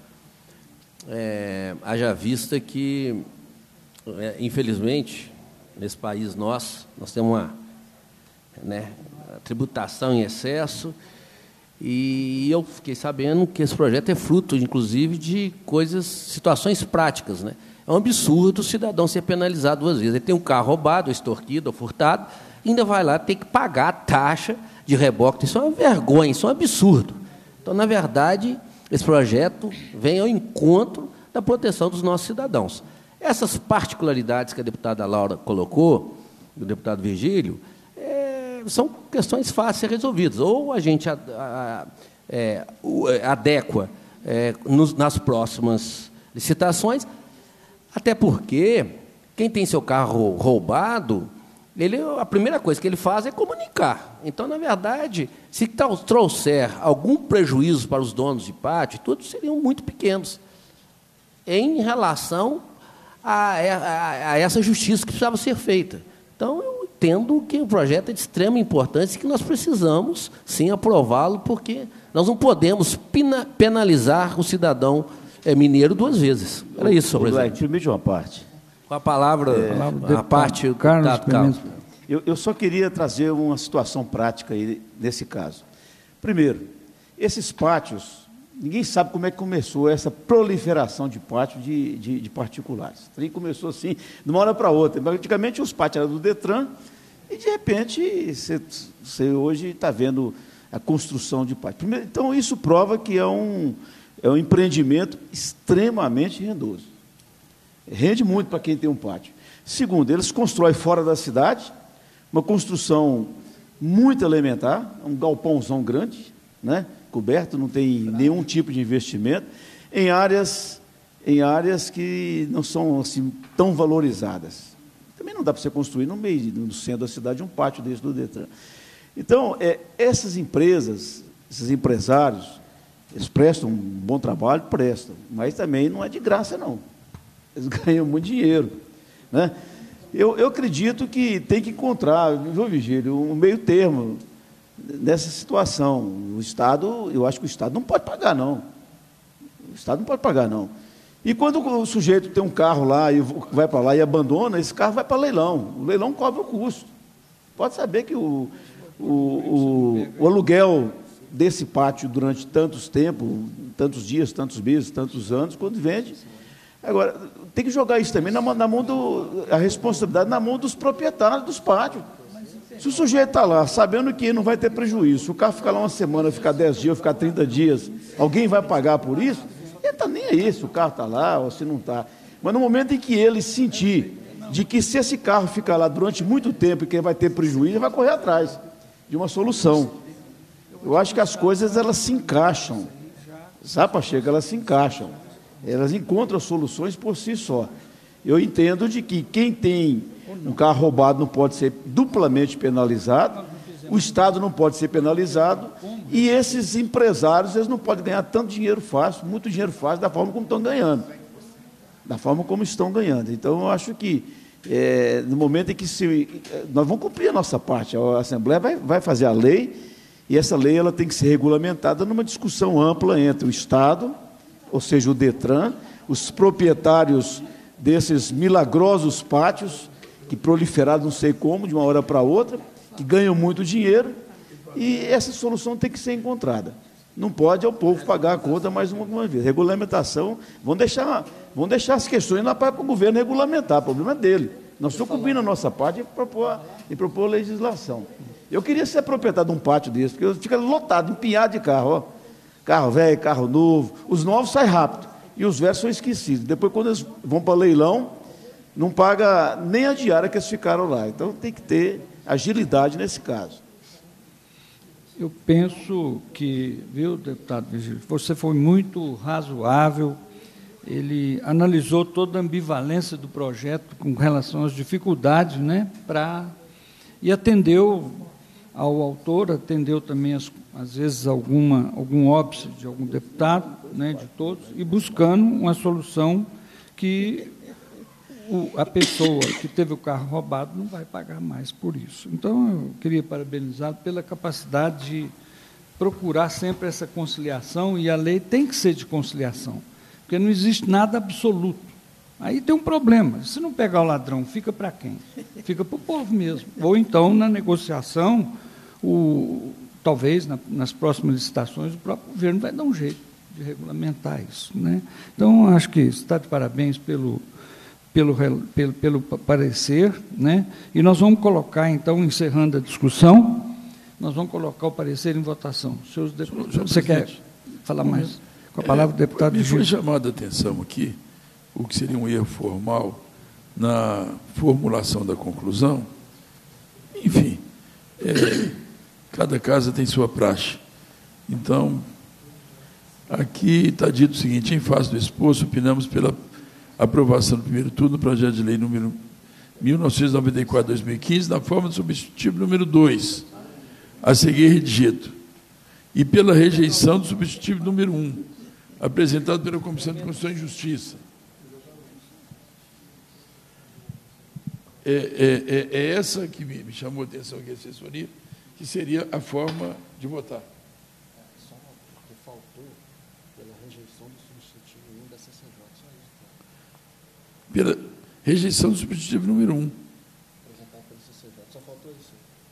é, haja vista que, é, infelizmente, nesse país nosso, nós temos uma, né, tributação em excesso, e eu fiquei sabendo que esse projeto é fruto, inclusive, de coisas, situações práticas, né? É um absurdo o cidadão ser penalizado duas vezes. Ele tem um carro roubado, extorquido, ou furtado, ainda vai lá ter que pagar a taxa de reboque. Isso é uma vergonha, isso é um absurdo. Então, na verdade, esse projeto vem ao encontro da proteção dos nossos cidadãos. Essas particularidades que a deputada Laura colocou, o deputado Virgílio, é, são questões fáceis de ser resolvidas. Ou a gente a, a, é, adequa é, nos, nas próximas licitações, até porque quem tem seu carro roubado, ele, a primeira coisa que ele faz é comunicar. Então, na verdade, se trouxer algum prejuízo para os donos de pátio, todos seriam muito pequenos em relação a, a, a essa justiça que precisava ser feita. Então, eu entendo que o projeto é de extrema importância e que nós precisamos, sim, aprová-lo, porque nós não podemos pena, penalizar o cidadão é, mineiro duas vezes. Era isso, senhor presidente. Permite uma parte. Com a palavra, é, a, a parte... O Carlos Carlos. Eu, eu só queria trazer uma situação prática aí, nesse caso. Primeiro, esses pátios, ninguém sabe como é que começou essa proliferação de pátios de, de, de particulares. O trem começou assim, de uma hora para outra. Praticamente os pátios eram do Detran, e, de repente, você, você hoje está vendo a construção de pátios. Primeiro, então, isso prova que é um, é um empreendimento extremamente rendoso. Rende muito para quem tem um pátio. Segundo, eles constroem fora da cidade, uma construção muito elementar, um galpãozão grande, né, coberto, não tem nenhum tipo de investimento, em áreas, em áreas que não são assim, tão valorizadas. Também não dá para você construir no meio, no centro da cidade, um pátio desse do Detran. Então, é, essas empresas, esses empresários, eles prestam um bom trabalho, prestam, mas também não é de graça, não. Eles ganham muito dinheiro, né? Eu, eu acredito que tem que encontrar, viu, Virgílio, um meio termo nessa situação. O Estado, eu acho que o Estado não pode pagar, não. O Estado não pode pagar, não. E quando o sujeito tem um carro lá e vai para lá e abandona, esse carro vai para leilão. O leilão cobra o custo. Pode saber que o, o, o, o aluguel desse pátio durante tantos tempos, tantos dias, tantos meses, tantos anos, quando vende... Agora, tem que jogar isso também na, na mão do, a responsabilidade na mão dos proprietários dos pátios. Se o sujeito está lá, sabendo que não vai ter prejuízo, se o carro ficar lá uma semana, ficar dez dias, ficar trinta dias, alguém vai pagar por isso? Ele não está nem aí se o carro está lá ou se não está. Mas no momento em que ele sentir de que se esse carro ficar lá durante muito tempo e que ele vai ter prejuízo, ele vai correr atrás de uma solução. Eu acho que as coisas, elas se encaixam. Sabe, Pacheco, elas se encaixam. Elas encontram soluções por si só. Eu entendo de que quem tem um carro roubado não pode ser duplamente penalizado, o Estado não pode ser penalizado, e esses empresários, eles não podem ganhar tanto dinheiro fácil, muito dinheiro fácil, da forma como estão ganhando. Da forma como estão ganhando. Então, eu acho que, é, no momento em que se, nós vamos cumprir a nossa parte, a Assembleia vai, vai fazer a lei, e essa lei ela tem que ser regulamentada numa discussão ampla entre o Estado, ou seja, o Detran, os proprietários desses milagrosos pátios, que proliferaram não sei como, de uma hora para outra, que ganham muito dinheiro, e essa solução tem que ser encontrada. Não pode é o povo pagar a conta mais uma, uma vez. Regulamentação, vão deixar, vão deixar as questões na parte para o governo regulamentar, o problema é dele. Nós estamos cumprindo a nossa parte e propor, e propor legislação. Eu queria ser proprietário de um pátio desse, porque fica lotado, empinhado de carro, ó. Carro velho, carro novo, os novos saem rápido, e os velhos são esquecidos. Depois, quando eles vão para leilão, não paga nem a diária que eles ficaram lá. Então, tem que ter agilidade nesse caso. Eu penso que, viu, deputado Virgílio, você foi muito razoável, ele analisou toda a ambivalência do projeto com relação às dificuldades, né, pra, e atendeu ao autor, atendeu também, as, às vezes, alguma, algum óbice de algum deputado, né, de todos, e buscando uma solução que o, a pessoa que teve o carro roubado não vai pagar mais por isso. Então, eu queria parabenizá-lo pela capacidade de procurar sempre essa conciliação, e a lei tem que ser de conciliação, porque não existe nada absoluto. Aí tem um problema. Se não pegar o ladrão, fica para quem? Fica para o povo mesmo. Ou então, na negociação, o, talvez na, nas próximas licitações, o próprio governo vai dar um jeito de regulamentar isso, né? Então, acho que está de parabéns pelo, pelo, pelo, pelo parecer, né? E nós vamos colocar, então, encerrando a discussão, nós vamos colocar o parecer em votação. Seus deputados, você quer falar mais? Com a palavra, é, o deputado Me Gil. foi chamada a atenção aqui o que seria um erro formal na formulação da conclusão. Enfim, é, cada casa tem sua praxe. Então, aqui está dito o seguinte: em face do exposto, opinamos pela aprovação do primeiro turno do projeto de lei número mil novecentos e noventa e quatro barra dois mil e quinze, na forma do substitutivo número dois, a seguir redigido, e pela rejeição do substitutivo número um, apresentado pela Comissão de Constituição e Justiça. É, é, é, é essa que me, me chamou a atenção aqui, a assessoria, que seria a forma de votar. É, só porque faltou pela rejeição do substitutivo um da C C J, só isso. Pela rejeição do substitutivo número um. Apresentado pelo C C J, só faltou isso.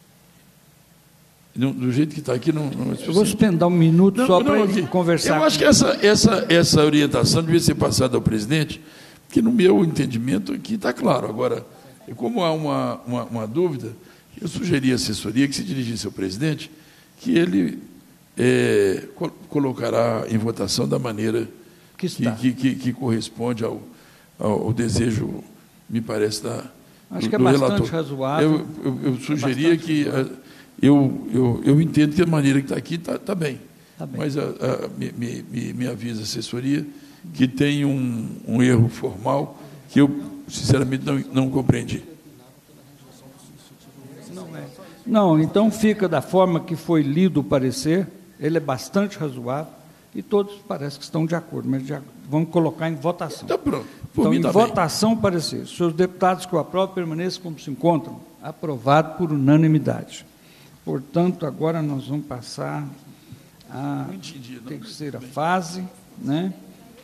Não, do jeito que está aqui, não, não é Eu vou suspender um minuto não, só para conversar. Eu acho que essa, essa, essa orientação devia ser passada ao presidente, porque, no meu entendimento, aqui está claro. Agora, como há uma, uma, uma dúvida, eu sugeri à assessoria que se dirigisse ao presidente, que ele é, colocará em votação da maneira que, que, que, que corresponde ao, ao, ao desejo, me parece, da, acho do, que é do bastante relator. razoável. Eu, eu, eu sugeria é que... Eu, eu, eu entendo que a maneira que está aqui está tá bem, tá bem, mas a, a, me, me, me avisa a assessoria que tem um, um erro formal que eu, sinceramente, não, não compreendi. Não, é. Não, então fica da forma que foi lido o parecer, ele é bastante razoável, e todos parece que estão de acordo, mas já vamos colocar em votação. Está pronto. Por então, mim, em tá votação, bem. Parecer. Se os deputados que o aprovam permaneçam como se encontram, aprovado por unanimidade. Portanto, agora nós vamos passar à terceira fase, né?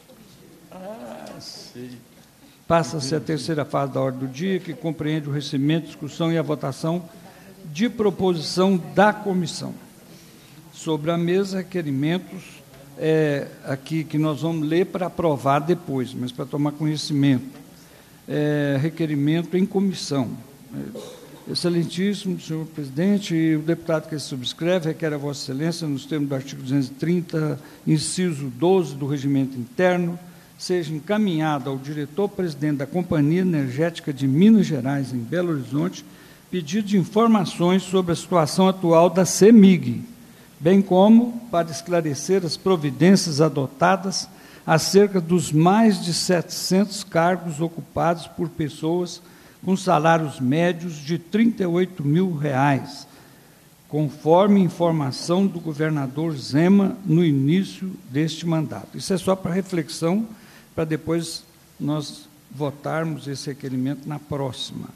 Ah, sei. Passa-se a terceira fase da ordem do dia, que compreende o recebimento, discussão e a votação de proposição da comissão. Sobre a mesa, requerimentos, é, aqui que nós vamos ler para aprovar depois, mas para tomar conhecimento. É, requerimento em comissão. É, Excelentíssimo senhor presidente, o deputado que se subscreve requer a Vossa Excelência, nos termos do artigo duzentos e trinta, inciso doze do Regimento Interno, seja encaminhado ao diretor-presidente da Companhia Energética de Minas Gerais, em Belo Horizonte, pedido de informações sobre a situação atual da CEMIG, bem como para esclarecer as providências adotadas acerca dos mais de setecentos cargos ocupados por pessoas com salários médios de trinta e oito mil reais, conforme informação do governador Zema no início deste mandato. Isso é só para reflexão, para depois nós votarmos esse requerimento na próxima.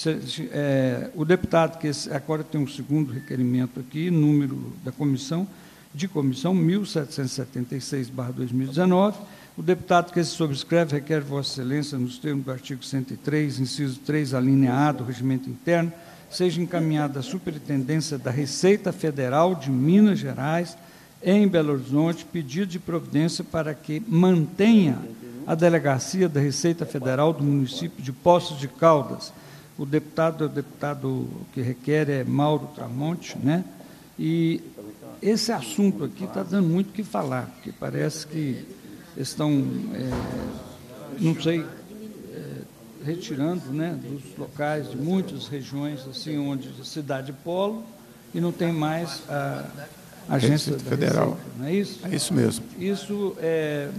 É, o deputado, que esse, agora tem um segundo requerimento aqui, número da comissão, de comissão mil setecentos e setenta e seis barra dois mil e dezenove, o deputado que se subscreve requer Vossa Excelência, nos termos do artigo cento e três, inciso três, alínea A do Regimento Interno, seja encaminhada à Superintendência da Receita Federal de Minas Gerais, em Belo Horizonte, pedido de providência para que mantenha a Delegacia da Receita Federal do município de Poços de Caldas. O deputado, o deputado que requer é Mauro Tramonte, né? E esse assunto aqui está dando muito o que falar, porque parece que estão, é, não sei, é, retirando, né, dos locais de muitas regiões, assim, onde cidade polo, e não tem mais a agência da federal. Receita, não é isso? É isso mesmo. Isso, é,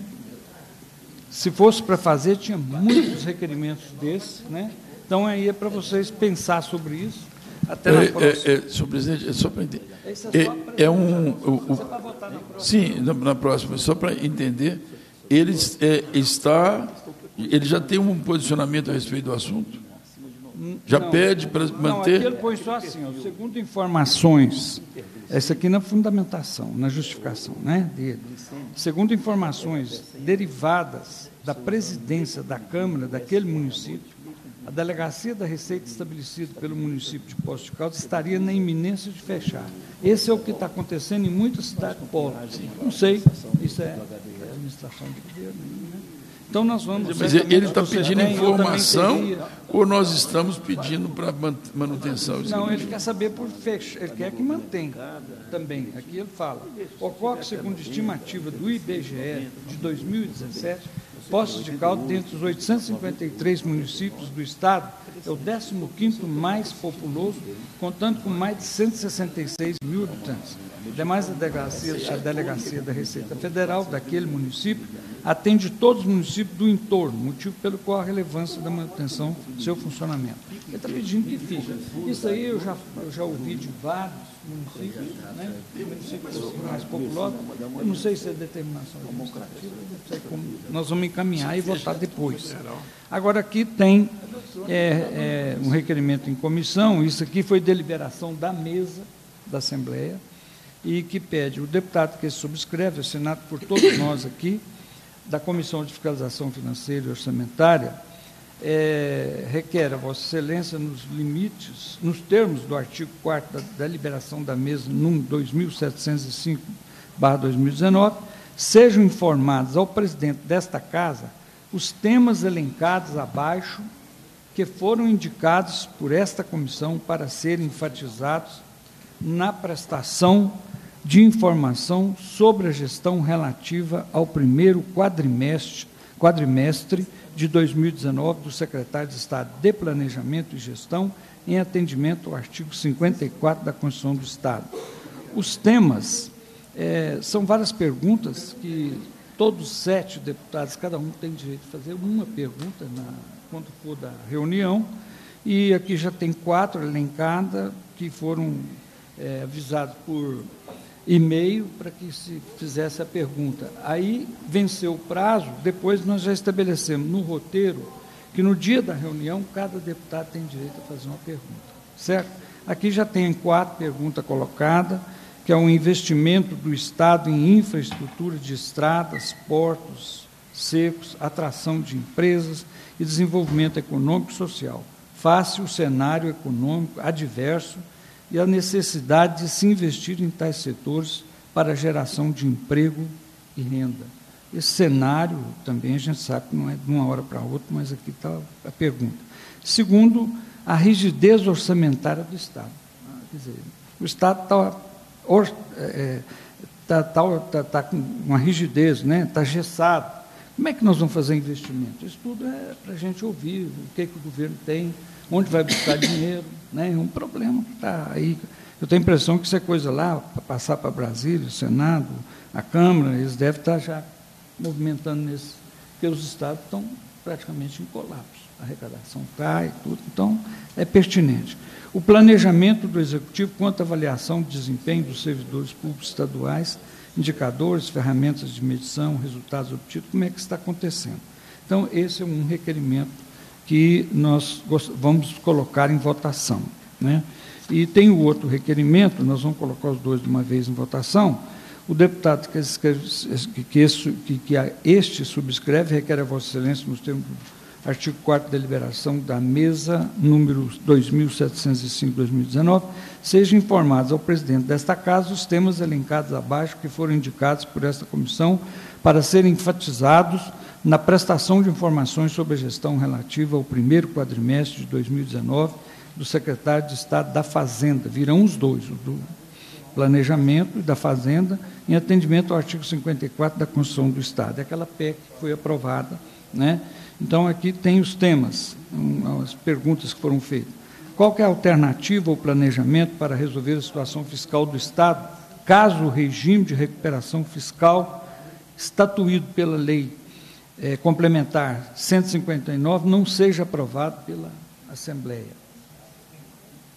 se fosse para fazer, tinha muitos requerimentos desses, né? Então, aí é para vocês pensar sobre isso. Até na é, próxima. é, é, senhor presidente, é só para entender. É, é um. O, o, sim, na, na próxima, só para entender, ele é, está. Ele já tem um posicionamento a respeito do assunto? Já não, pede para manter. Não, aqui ele põe só assim, ó, segundo informações, essa aqui na fundamentação, na justificação, né, dele. Segundo informações derivadas da presidência da Câmara daquele município, a delegacia da Receita estabelecida pelo município de Poços de Caldas estaria na iminência de fechar. Esse é o que está acontecendo em muitas cidades pobres. Não sei, isso é administração de governo, né? Então, nós vamos... Mas ele está pedindo informação ou nós estamos pedindo para manutenção? Não, ele quer saber por fecha, ele quer que mantenha também. Aqui ele fala, ocorre, segundo estimativa do I B G E de dois mil e dezessete, Poços de Caldas, dentre os oitocentos e cinquenta e três municípios do Estado, é o décimo quinto mais populoso, contando com mais de cento e sessenta e seis mil habitantes. Demais, a delegacia, a delegacia da Receita Federal daquele município atende todos os municípios do entorno, motivo pelo qual a relevância da manutenção do seu funcionamento. Ele está pedindo que fique. Isso aí eu já, eu já ouvi de vários municípios, né? Municípios assim, mais populosos. Eu não sei se é determinação administrativa, não sei como. Nós vamos encaminhar e votar depois. Agora, aqui tem é, é, um requerimento em comissão, isso aqui foi deliberação da mesa da Assembleia, e que pede o deputado que subscreve, assinado por todos nós aqui, da Comissão de Fiscalização Financeira e Orçamentária, é, requer a Vossa Excelência, nos limites, nos termos do artigo quarto da, da liberação da mesa, número dois mil setecentos e cinco barra dois mil e dezenove, sejam informados ao presidente desta Casa os temas elencados abaixo que foram indicados por esta comissão para serem enfatizados na prestação de informação sobre a gestão relativa ao primeiro quadrimestre, quadrimestre de dois mil e dezenove do secretário de Estado de Planejamento e Gestão, em atendimento ao artigo cinquenta e quatro da Constituição do Estado. Os temas é, são várias perguntas que todos os sete deputados, cada um tem direito de fazer uma pergunta na, quando for da reunião, e aqui já tem quatro elencadas que foram é, avisados por e-mail para que se fizesse a pergunta. Aí venceu o prazo, depois nós já estabelecemos no roteiro que no dia da reunião cada deputado tem direito a fazer uma pergunta, certo? Aqui já tem quatro perguntas colocadas, que é um investimento do Estado em infraestrutura de estradas, portos secos, atração de empresas e desenvolvimento econômico e social. Face o cenário econômico adverso e a necessidade de se investir em tais setores para a geração de emprego e renda. Esse cenário também a gente sabe que não é de uma hora para outra, mas aqui está a pergunta. Segundo, a rigidez orçamentária do Estado. Quer dizer, o Estado está é, tá, tá, tá, tá com uma rigidez, né? Está gessado. Como é que nós vamos fazer investimento? Isso tudo é para a gente ouvir o que, que o governo tem, onde vai buscar dinheiro, né? É um problema que está aí. Eu tenho a impressão que isso é coisa lá, para passar para Brasília, o Senado, a Câmara, eles devem estar já movimentando nesse, porque os estados estão praticamente em colapso. A arrecadação cai, tudo, então é pertinente. O planejamento do Executivo quanto à avaliação de desempenho dos servidores públicos estaduais, indicadores, ferramentas de medição, resultados obtidos, como é que está acontecendo. Então, esse é um requerimento que nós vamos colocar em votação, né? E tem o outro requerimento, nós vamos colocar os dois de uma vez em votação. O deputado que, que, que, que, que este subscreve requer a Vossa Excelência, nos termos do artigo quarto da deliberação da mesa, número dois mil setecentos e cinco barra dois mil e dezenove, sejam informados ao presidente desta Casa os temas elencados abaixo que foram indicados por esta comissão para serem enfatizados na prestação de informações sobre a gestão relativa ao primeiro quadrimestre de dois mil e dezenove do secretário de Estado da Fazenda. Virão os dois, o do Planejamento e da Fazenda, em atendimento ao artigo cinquenta e quatro da Constituição do Estado. É aquela P E C que foi aprovada, né? Então, aqui tem os temas, as perguntas que foram feitas. Qual que é a alternativa ao planejamento para resolver a situação fiscal do Estado, caso o regime de recuperação fiscal estatuído pela Lei é, Complementar cento e cinquenta e nove não seja aprovado pela Assembleia?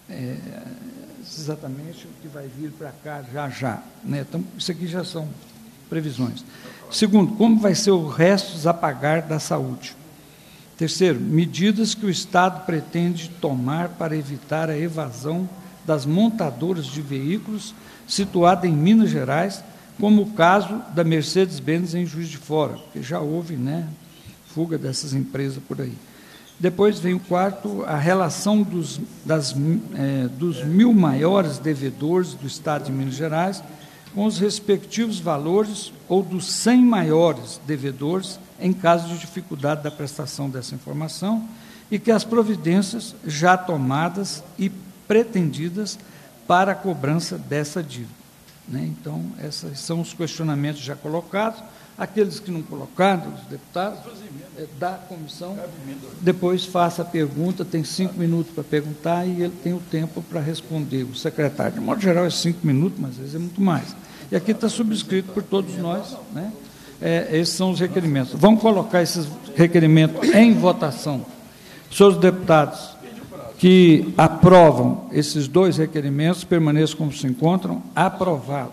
é, exatamente o que vai vir para cá já já, né? Então, isso aqui já são previsões. Segundo, como vai ser o restos a pagar da saúde? Terceiro, medidas que o Estado pretende tomar para evitar a evasão das montadoras de veículos situadas em Minas Gerais, como o caso da Mercedes-Benz em Juiz de Fora, porque já houve, né, fuga dessas empresas por aí. Depois vem o quarto, a relação dos, das, é, dos mil maiores devedores do Estado de Minas Gerais com os respectivos valores ou dos cem maiores devedores em caso de dificuldade da prestação dessa informação e que as providências já tomadas e pretendidas para a cobrança dessa dívida. Né? Então, esses são os questionamentos já colocados. Aqueles que não colocaram, os deputados, é, da comissão, depois faça a pergunta, tem cinco minutos para perguntar e ele tem o tempo para responder. O secretário, de modo geral, é cinco minutos, mas às vezes é muito mais. E aqui está subscrito por todos nós, né? É, esses são os requerimentos. Vamos colocar esses requerimentos em votação. Senhores deputados que aprovam esses dois requerimentos, permaneçam como se encontram, aprovado.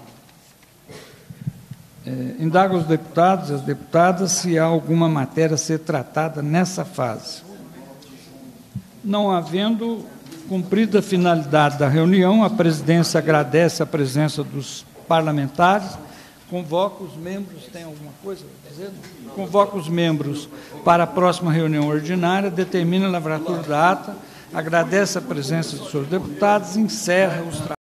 É, indago os deputados e as deputadas se há alguma matéria a ser tratada nessa fase. Não havendo cumprida a finalidade da reunião, a presidência agradece a presença dos parlamentares, convoca os membros, tem alguma coisa a dizer? Convoca os membros para a próxima reunião ordinária, determina a lavratura da ata, agradece a presença dos seus deputados, encerra os trabalhos.